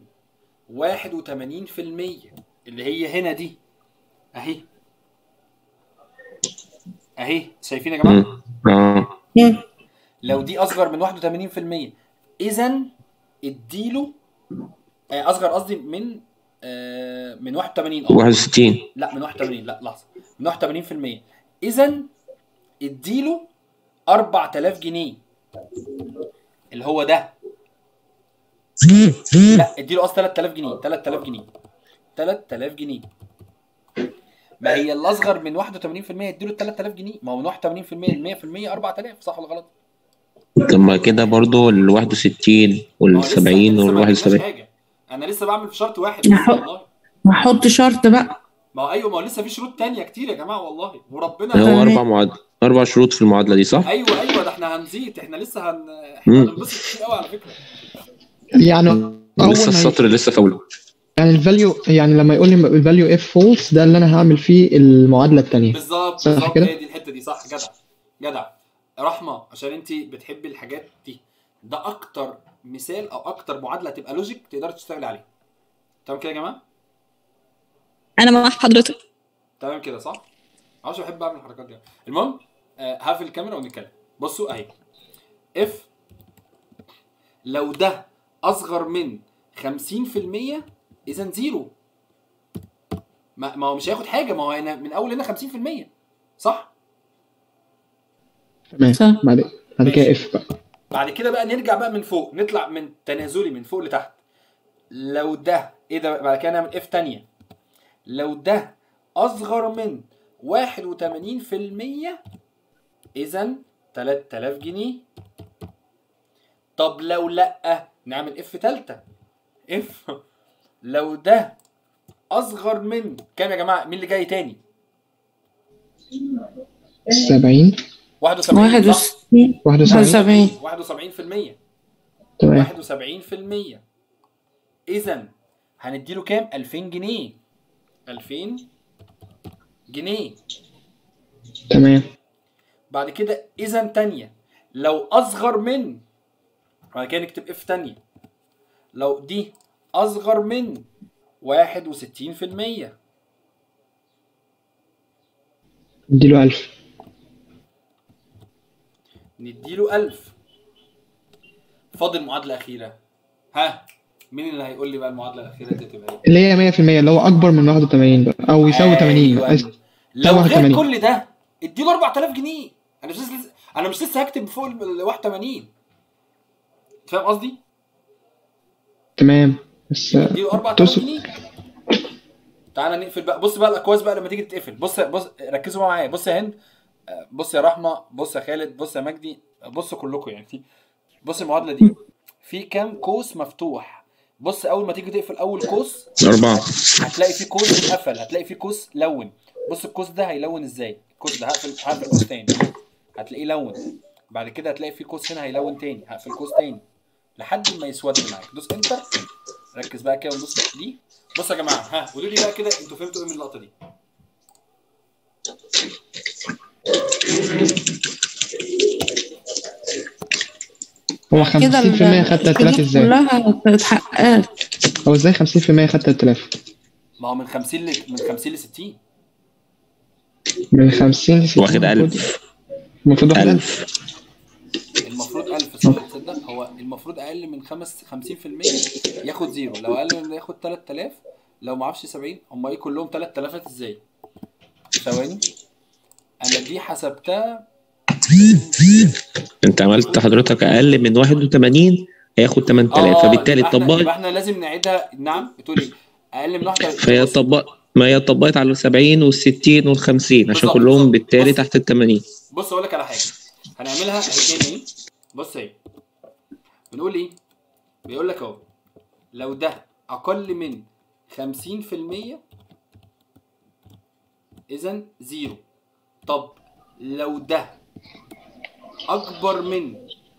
81% اللي هي هنا دي اهي شايفين يا جماعه؟ لو دي اصغر من 81% اذا اديله اصغر، قصدي من 81 61. لا من 81. لا لحظه. من 81% اذا اديله 4000 جنيه اللي هو ده. لا اديله اصلا 3000 جنيه 3000 جنيه 3000 جنيه. ما هي اللي اصغر من 81% اديله 3000 جنيه. ما هو من 81% ل 100% 4000. صح ولا غلط؟ طب ما كده برضو ال 61 وال 70 وال 71. حاجه انا لسه بعمل في شرط واحد بس والله. هحط شرط بقى. ما هو ايوه، ما هو لسه في شروط تانية كتير يا جماعه والله وربنا. هو 4 شروط في المعادله دي صح؟ ايوه ده احنا هنزيد. احنا لسه احنا هننبسط كتير قوي على فكره. يعني لسه السطر لسه في اوله. يعني الفاليو، يعني لما يقول لي الفاليو اف فولس ده اللي انا هعمل فيه المعادله الثانيه. بالظبط هي دي الحته دي. صح جدع رحمه، عشان انت بتحبي الحاجات دي. ده اكتر مثال او اكتر معادله تبقى لوجيك تقدر تشتغلي عليها. تمام كده يا جماعه؟ انا مع حضرتك. تمام كده صح؟ معرفش بحب اعمل الحركات دي. المهم هقفل الكاميرا ونتكلم. بصوا اهي اف لو ده اصغر من 50% اذا زيرو. ما هو مش هياخد حاجه. ما هو هنا من اول هنا 50% صح؟ تمام. بعد كده اف بقى. بعد كده بقى نرجع بقى من فوق، نطلع من تنازلي من فوق لتحت. لو ده ايه ده بعد كده نعمل اف تانية. لو ده اصغر من 81% اذا 3000 جنيه. طب لو لا نعمل اف تالتة. اف لو ده اصغر من كام يا جماعه؟ مين اللي جاي تاني؟ 70 71 صح؟ 71% تمام. 71%. اذا هنديله كام؟ 2000 جنيه. 2000 جنيه. تمام. بعد كده اذا تانية لو اصغر من، بعد كده نكتب اف تانية. لو دي اصغر من 61% نديله 1000. نديله 1000. فاضل معادلة أخيرة. ها مين اللي هيقول لي بقى المعادلة الأخيرة دي تبقى ايه؟ اللي هي 100% اللي هو أكبر من 81 بقى أو يساوي 80. لو غير كل ده اديله 4000 جنيه. أنا مش لسه هكتب فوق ال 81. فاهم قصدي؟ تمام. بس اديله 4000 جنيه. تعالى نقفل بقى. بص بقى الأكواز بقى لما تيجي تتقفل. بص ركزوا معايا. بص يا هند، بص يا رحمة، بص يا خالد، بص يا مجدي، بص كلكم يعني. بص المعادلة دي في كام قوس مفتوح؟ بص اول ما تيجي تقفل اول قوس 4 هتلاقي في قوس قفل، هتلاقي في قوس لون. بص القوس ده هيلون ازاي؟ القوس ده هقفل قوس تاني هتلاقيه لون. بعد كده هتلاقي في قوس هنا هيلون تاني، هقفل قوس تاني لحد ما يسود معاك. دوس انتر. ركز بقى كده وندوس دي. بصوا يا جماعه، ها قولوا لي بقى كده انتوا فهمتوا ايه من اللقطه دي؟ هو 50% خد 3000 ازاي؟ كلها اتحققت. هو ازاي 50% خد 3000؟ ما هو من 50 ل 60. من 50 ل 60 واخد 1000. المفروض واخد 1000. المفروض 1000 صح. تصدق هو المفروض اقل من 50% ياخد زيرو. لو اقل من ياخد 3000. لو ما اعرفش 70 هم ايه كلهم 3000 ازاي؟ ثواني انا دي حسبتها. انت عملت حضرتك اقل من 81 هياخد 8000 فبالتالي يبقى احنا لازم نعيدها. نعم بتقول ايه؟ اقل من 81 فهي ما هي طبقت على 70 وال 60 وال 50 عشان كلهم بالتالي تحت ال 80. بص اقول لك على حاجه هنعملها اهي. بص اهي بنقول ايه؟ بيقول لك اهو لو ده اقل من 50% اذا زيرو. طب لو ده اكبر من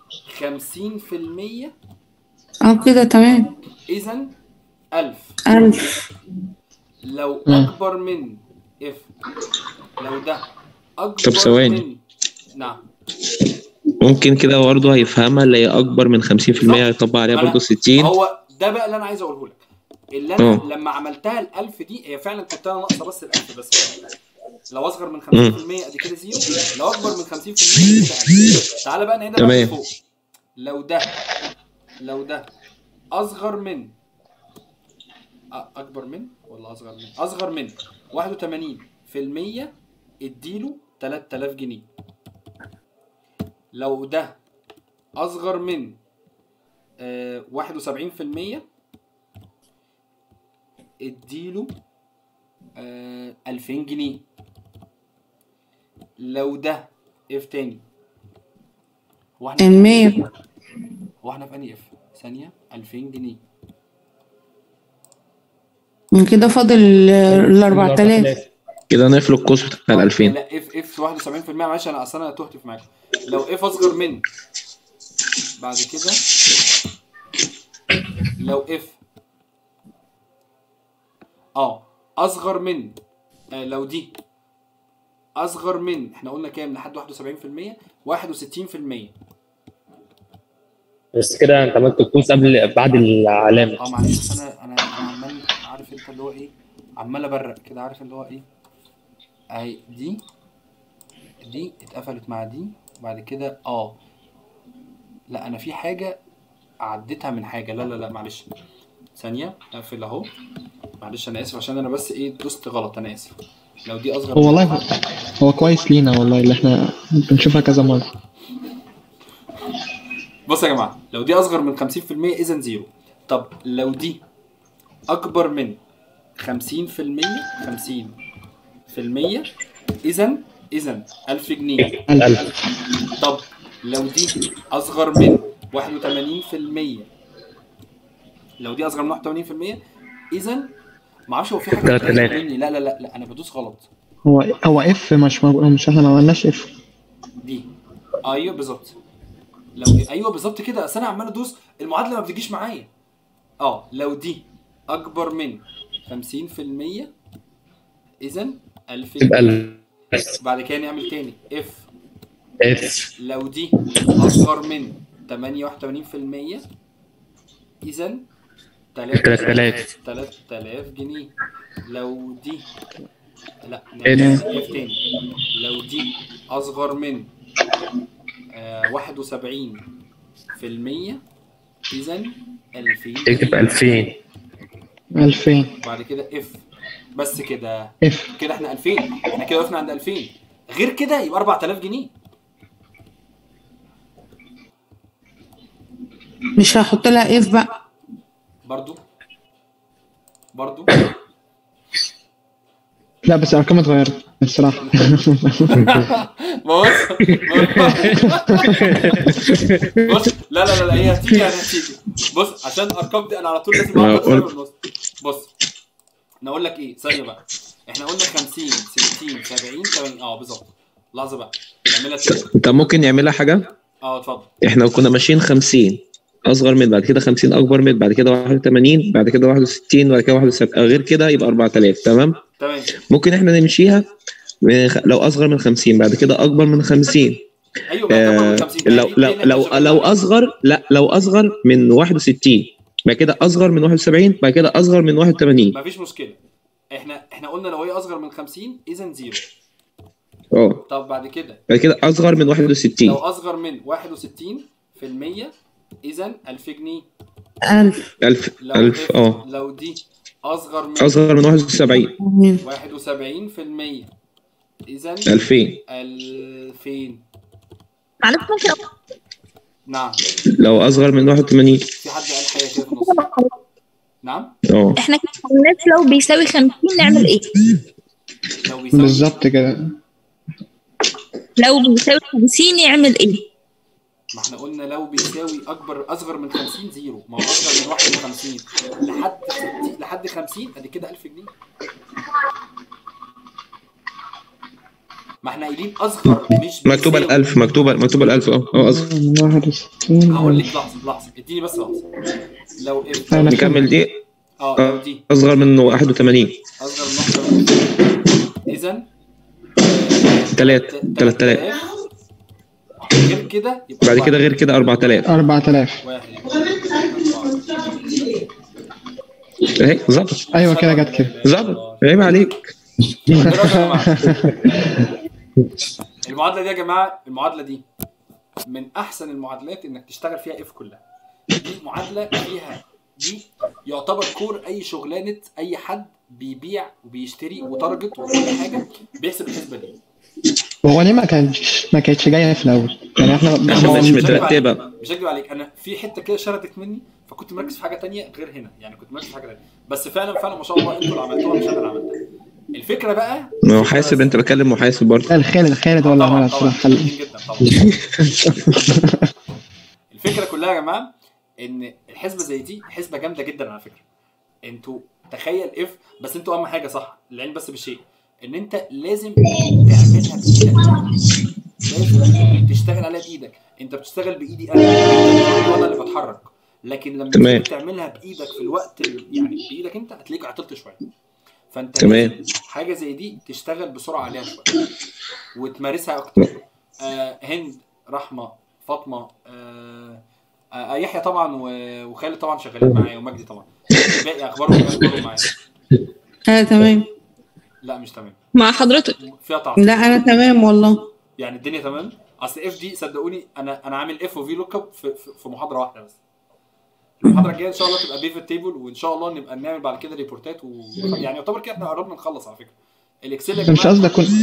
50% كده تمام اذا 1000. لو اكبر من لو ده اكبر طب ثواني من نعم ممكن كده برضه هيفهمها اللي هي اكبر من 50% هيطبق عليها برضه 60. هو ده بقى اللي انا عايز اقوله لك. اللي انا لما عملتها ال1000 دي هي فعلا كنت انا ناقصه بس ال1000 بس. لو اصغر من 50% ادي كده زيرو. لو اكبر من 50% كده 1000. تعالى بقى نعيدها من فوق. لو ده اصغر من اكبر من ولا اصغر من 81% اديله 3000 جنيه. لو ده اصغر من 71% اديله 2000 جنيه. لو ده اف تاني، هو احنا 100. هو احنا في انهي اف؟ ثانية. 2000 جنيه من كده فاضل ال 4000. كده نقفل القوس بتاع ال 2000. لا اف 71%. معلش انا اصلا تهت في معاكم. لو اف اصغر من، بعد كده لو اف اصغر من لو دي اصغر من، احنا قلنا كام لحد 71%؟ 61%. بس كده انت عملت القوس بعد العلامه. معلش بس انا عمال، عارف انت اللي هو ايه، عمال ابرق كده، عارف اللي هو ايه. اهي دي اتقفلت مع دي، وبعد كده لا انا في حاجه عديتها من حاجه. لا معلش ثانيه، اقفل اهو. معلش انا اسف عشان انا بس ايه دوست غلط، انا اسف. لو دي اصغر هو والله هو كويس لينا والله اللي احنا بنشوفها كذا مرة. بص يا جماعه، لو دي اصغر من 50% اذا زيرو. طب لو دي اكبر من 50%، 50% اذا 1000 جنيه. 1000. طب لو دي اصغر من 81%، لو دي اصغر من 81% اذا معرفش هو في حاجه بتضايق مني. لا انا بدوس غلط. هو اف مش موجود، مش احنا ما عملناش اف دي ايوه بالظبط. لو ايوه بالظبط كده، اصل انا عمال ادوس المعادله ما بتجيش معايا. لو دي اكبر من 50% اذا 1000 جنيه. بعد كده نعمل تاني اف لو دي اصغر من 88% اذا 3000 جنيه. لو دي لا نعمل اف تاني. لو دي اصغر من 71% اذا 2000 تكتب 2000. بعد كده اف. بس كده اف كده احنا 2000، احنا كده وقفنا عند 2000. غير كده يبقى 4000 جنيه. مش هحط لها اف بقى برضو لا بس الارقام اتغيرت الصراحه. بص لا هي هتيجي يعني هتيجي. بص عشان الارقام دي انا على طول لازم اقعد في النص. بص انا اقول لك ايه ثانيه بقى. احنا قلنا 50 60 70 80 بالظبط. لحظه بقى نعملها تاني. انت ممكن نعملها حاجه. اتفضل. احنا كنا ماشيين 50 اصغر من، بعد كده 50 اكبر من، بعد كده 81، بعد كده 61، بعد كده 71. غير كده يبقى 4000. تمام. ممكن احنا نمشيها لو اصغر من 50 بعد كده اكبر من 50. ايوه لو اصغر، لا لو اصغر من 61 بعد كده اصغر من 71 بعد كده اصغر من 81. مفيش مشكله. احنا قلنا لو هي اصغر من 50 اذا زيرو. طب بعد كده اصغر من 61. لو اصغر من 61% اذا 1000 جنيه. 1000 لو دي اصغر من 71 اذا 2000. معلش ممكن نعم. لو اصغر من 81. في حد قال حاجه كده في النص؟ نعم. احنا كنا لو بيساوي 50 نعمل ايه؟ لو بيساوي بالظبط كده. لو بيساوي 50 يعمل ايه؟ ما احنا قلنا لو بيساوي اصغر من 50 زيرو. ما هو اصغر من 51 لحد 50 ادي كده 1000 جنيه. ما احنا قايلين اصغر مش مكتوبه ال1000. مكتوبه ال1000 اصغر. 61. هقول لك لحظه اديني بس لحظه. لو نكمل دي. لو دي اصغر من 81 اذا 3000. غير كده يبقى بعد كده غير كده 4000. 4000 اهي ظبط. ايوه كده جت كده ظبط. عيب عليك. المعادله دي يا جماعه، المعادله دي من احسن المعادلات انك تشتغل فيها اف كلها. دي معادله فيها، دي يعتبر كور اي شغلانه اي حد بيبيع وبيشتري وتارجت وكل حاجه بيحسب الحسبه دي. هو ليه ما كانتش جايه في الاول يعني احنا عشان مش مترتبه. مش هكدب عليك، انا في حته كده شردت مني فكنت مركز في حاجه تانية غير هنا، يعني كنت مركز في حاجه تانية، بس فعلا ما شاء الله انتوا اللي عملتوها مش انا اللي عملتها. الفكره بقى محاسب، انت بكلم محاسب برضه. الخالد ولا طبعا عملها طبعا الصراحه. جدا طبعا. الفكره كلها يا جماعه ان الحسبه زي دي حسبه جامده جدا على فكره. انتوا تخيل اف، بس انتوا اهم حاجه صح العلم بس بالشيء ان انت لازم تعملها بايدك، لازم تشتغل عليها بايدك. انت بتشتغل بايدي انا اللي بتحرك، لكن لما تيجي تعملها بايدك في الوقت يعني بايدك انت هتلاقيك عطلت شويه. فانت لازم حاجه زي دي تشتغل بسرعه عليها شويه وتمارسها اكتر. هند، رحمه، فاطمه، يحيى طبعا وخالد طبعا شغالين معايا ومجدي طبعا. باقي اخبارهم معايا. تمام. لا مش تمام مع حضرتك فيها تعطيل. لا انا تمام والله، يعني الدنيا تمام. اصل اف دي صدقوني انا عامل اف وفي لوك اب في محاضره واحده بس. المحاضره الجايه ان شاء الله تبقى بيفت تيبل، وان شاء الله نبقى نعمل بعد كده ريبورتات يعني يعتبر كده احنا قربنا نخلص على فكره. الاكسل يا جماعه مش قصدي اكون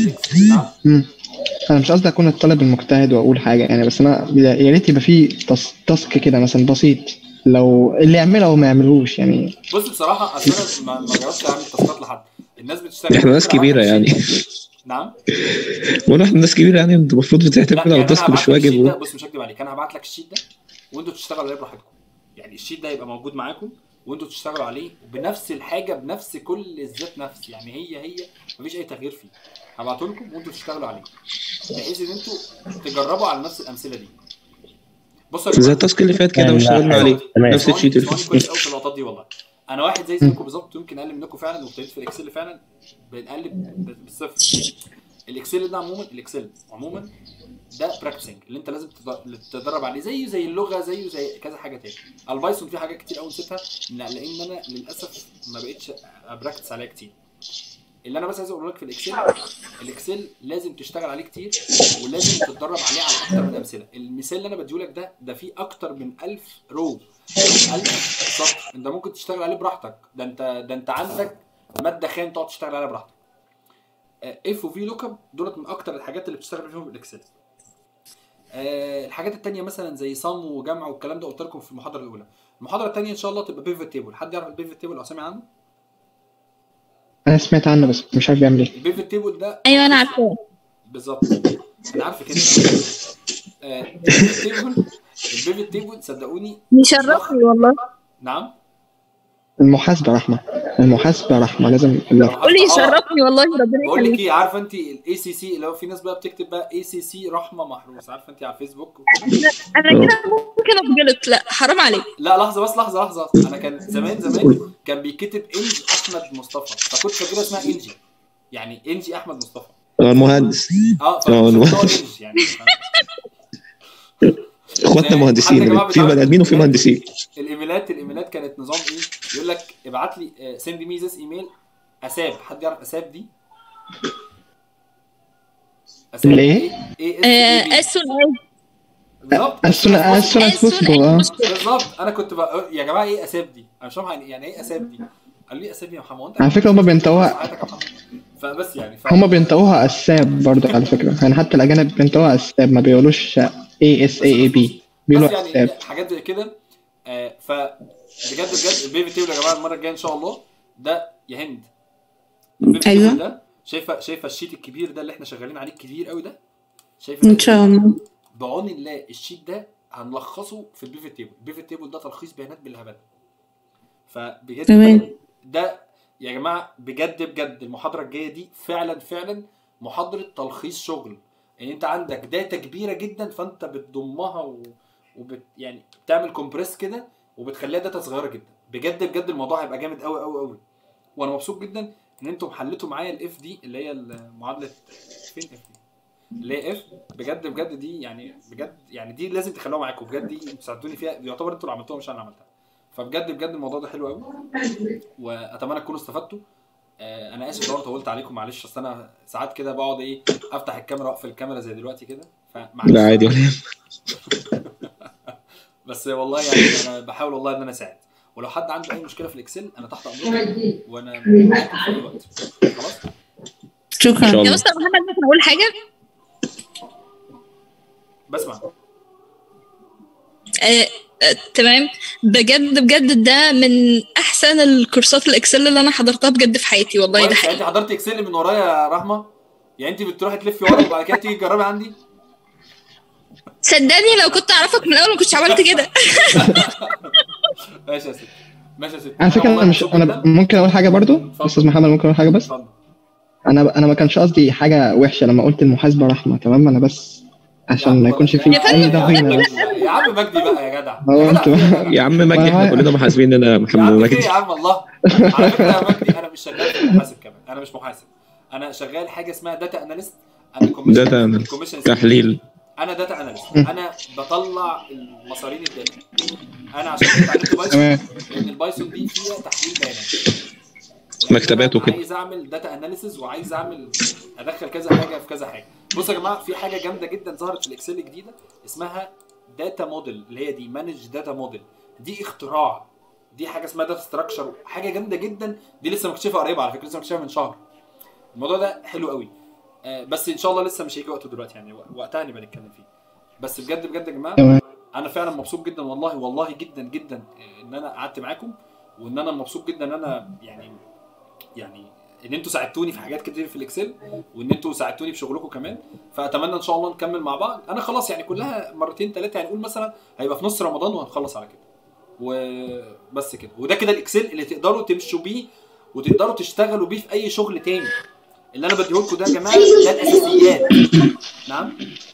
انا مش قصدي اكون الطالب المجتهد واقول حاجه يعني، بس انا يا ريت يبقى في تاسك كده مثلا بسيط، لو اللي يعملها وما يعملوش يعني. بص بصراحه اصل انا ما جربتش اعمل تاسكات لحد. الناس بتشتغل، احنا ناس كبيره يعني. نعم واحنا ناس كبيره يعني، انت المفروض بتعتمد على التاسك مش واجب. بص مش هكدب عليك، انا هبعت لك الشيت ده وانتوا تشتغلوا عليه براحتكم. يعني الشيت ده يبقى موجود معاكم وانتوا تشتغلوا عليه بنفس الحاجه بنفس كل الذات نفس، يعني هي مفيش اي تغيير فيه. هبعته لكم وانتوا تشتغلوا عليه بحيث ان انتوا تجربوا على نفس الامثله دي. بصوا زي التاسك اللي فات كده واشتغلنا عليه نفس الشيت اللي فات. كويس قوي في اللقطات دي والله. انا واحد زيكم بالظبط، يمكن اقل منكم فعلا، وابتديت في الاكسل فعلا بنقلب بالصفر. الاكسل ده عموما، الاكسل عموما ده براكتسنج اللي انت لازم تتدرب عليه، زي اللغه، زي كذا حاجه تاني. البايثون في حاجات كتير قوي نسيتها لان انا للاسف ما بقتش ابراكتس عليها كتير. اللي انا بس عايز اقول لك في الاكسل لازم تشتغل عليه كتير ولازم تتدرب عليه على اكتر من امثله. المثال اللي انا بديهولك ده فيه اكتر من 1000 رو، 1000 سطر. انت ممكن تشتغل عليه براحتك. ده انت عندك ماده خام تقعد تشتغل عليها براحتك. اف وفي لوك اب دولت من اكتر الحاجات اللي بتشتغل فيهم بالاكسل. الحاجات التانية مثلا زي صم وجمع والكلام ده قلت لكم في المحاضره الاولى. المحاضره الثانيه ان شاء الله تبقى بيفت تيبل. حد يعرف البيفت تيبل او سامع عنه؟ انا سمعت عنه بس مش عارف بيعمل ايه. البيفت تيبل ده ايوه انا عارفه بالظبط، انا عارفك انت. البيفت تيبل صدقوني يشرفني والله. نعم المحاسبه رحمه لازم قول لي يشرفني والله ربنا يخليك. بقول لك ايه، عارفه انت الاي سي سي اللي هو في ناس بقى بتكتب بقى اي سي سي رحمه محروس، عارفه انت على الفيسبوك انا كده ممكن اتجلط. لا حرام عليك. لا لحظه انا كان زمان كان بيكتب انجي احمد مصطفى، فكنت فاكره اسمها انجي، يعني انجي احمد مصطفى المهندس. انجي يعني اخواتنا مهندسين، في بني ادمين وفي مهندسين. الايميلات كانت نظام ايه؟ يقول لك ابعت لي سند مي ذس ايميل اساب. حد يعرف اساب دي؟ اساب ايه؟ بالظبط بالظبط. انا كنت بقى يا جماعه ايه اساب دي؟ انا مش فاهم يعني ايه اساب دي. قال لي اساب يا محمد. على فكره هم بينطقوها، فبس يعني هم بينطقوها اساب برضه على فكره، يعني حتى الاجانب بينطقوها اساب، ما بيقولوش ASAAB، بيقولوا يعني حاجات زي كده. فبجد البيفت تيبل يا جماعه المره الجايه ان شاء الله ده يا هند. ايوه ده شايفه الشيت الكبير ده اللي احنا شغالين عليه كبير قوي ده، شايفه ان شاء الله بعون الله. الشيت ده هنلخصه في البيفت تيبل. البيفت تيبل ده تلخيص بيانات بالهبل. فبجد ده يا جماعه بجد المحاضره الجايه دي فعلا محاضره تلخيص شغل. يعني انت عندك داتا كبيره جدا فانت بتضمها يعني بتعمل كومبريس كده وبتخليها داتا صغيره جدا. بجد الموضوع هيبقى جامد قوي. وانا مبسوط جدا ان انتم حليتوا معايا الاف دي اللي هي المعادله فين اف دي اللي هي اف. بجد دي يعني دي لازم تخلوها معاكم. بجد دي تساعدوني فيها، يعتبر انتوا اللي عملتوها مش انا اللي عملتها. فبجد الموضوع ده حلو قوي واتمنى تكونوا استفدتوا. انا اسف لو انا طولت عليكم، معلش. اصل انا ساعات كده بقعد ايه افتح الكاميرا واقفل الكاميرا زي دلوقتي كده، فمعلش. لا عادي بس والله يعني انا بحاول والله ان انا اساعد. ولو حد عنده اي مشكله في الاكسل انا تحت امركم وانا معاكم في اي وقت. خلاص شكرا يا مستر محمد. ممكن اقول حاجه؟ بسمع. تمام. بجد بجد ده من احسن الكورسات الاكسل اللي انا حضرتها بجد في حياتي والله. ده حقيقي. انت حضرتي اكسل من ورايا يا رحمه؟ يعني انت بتروحي تلفي ورا وبعد كده تيجي تجربي عندي؟ صدقني لو كنت اعرفك من الاول ما كنتش عملت كده. ماشي يا ستي، ماشي يا ستي. على فكره انا ممكن اقول حاجه برضو استاذ محمد، ممكن اقول حاجه بس. انا ما كانش قصدي حاجه وحشه لما قلت المحاسبه رحمه، تمام؟ انا بس عشان ما يكونش فيه اي ضغينه بس. يا عم مجدي بقى يا جدع. يا عم مجدي احنا كلنا محاسبين هنا يا محمد مجدي. يا عم الله. على فكره يا مجدي انا مش شغال في محاسب كمان، انا مش محاسب، انا شغال حاجه اسمها داتا اناليست داتا تحليل. انا داتا اناليست، انا بطلع المصارين الداتا. انا عشان كده اتعلمت بايثون لان البايثون دي فيها تحليل بيانات، مكتبات وكده. عايز اعمل داتا اناليسيز وعايز ادخل كذا حاجه في كذا حاجه. بصوا يا جماعه، في حاجه جامده جدا ظهرت في الاكسل الجديده اسمها داتا موديل، اللي هي دي مانج داتا موديل. دي اختراع، دي حاجه اسمها داتا ستراكشر، حاجه جامده جدا. دي لسه مكتشفها قريب على فكره، لسه مكتشفها من شهر. الموضوع ده حلو قوي، بس ان شاء الله لسه مش هيجي وقته دلوقتي، يعني وقتها نبقى نتكلم فيه. بس بجد بجد يا جماعه انا فعلا مبسوط جدا والله جدا جدا ان انا قعدت معاكم، وان انا مبسوط جدا ان انا يعني ان انتوا ساعدتوني في حاجات كتير في الاكسل، وان انتوا ساعدتوني في شغلكم كمان. فاتمنى ان شاء الله نكمل مع بعض. انا خلاص يعني كلها مرتين ثلاثه، يعني نقول مثلا هيبقى في نص رمضان وهنخلص على كده وبس كده. وده كده الاكسل اللي تقدروا تمشوا بيه وتقدروا تشتغلوا بيه في اي شغل تاني. اللي انا بديه لكم ده يا جماعه ده الاساسيات. نعم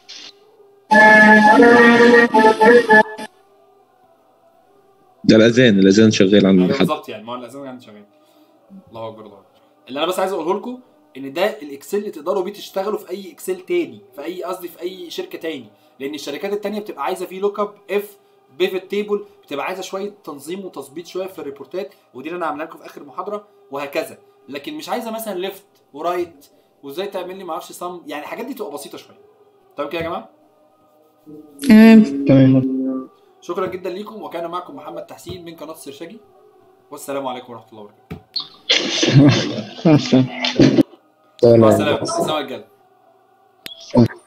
ده الاذان شغال عند حد بالظبط، يعني ما هو الاذان يعني شغال. الله اكبر الله. اللي انا بس عايز اقوله لكم ان ده الاكسل اللي تقدروا بيه تشتغلوا في اي اكسل تاني، في اي قصدي في اي شركه تاني، لان الشركات التانيه بتبقى عايزه فيه لوك اب اف بيفت تيبل، بتبقى عايزه شويه تنظيم وتظبيط شويه في الريبورتات، ودي اللي انا عاملها لكم في اخر محاضره وهكذا. لكن مش عايزه مثلا ليفت ورايت وازاي تعمل لي ما اعرفش صم، يعني الحاجات دي تبقى بسيطه شويه. تمام كده يا جماعه؟ تمام. شكرا جدا ليكم، وكان معكم محمد تحسين من قناه السرشاجي، والسلام عليكم ورحمه الله وبركاته. مع السلامه. مع السلامه. السلام عليكم.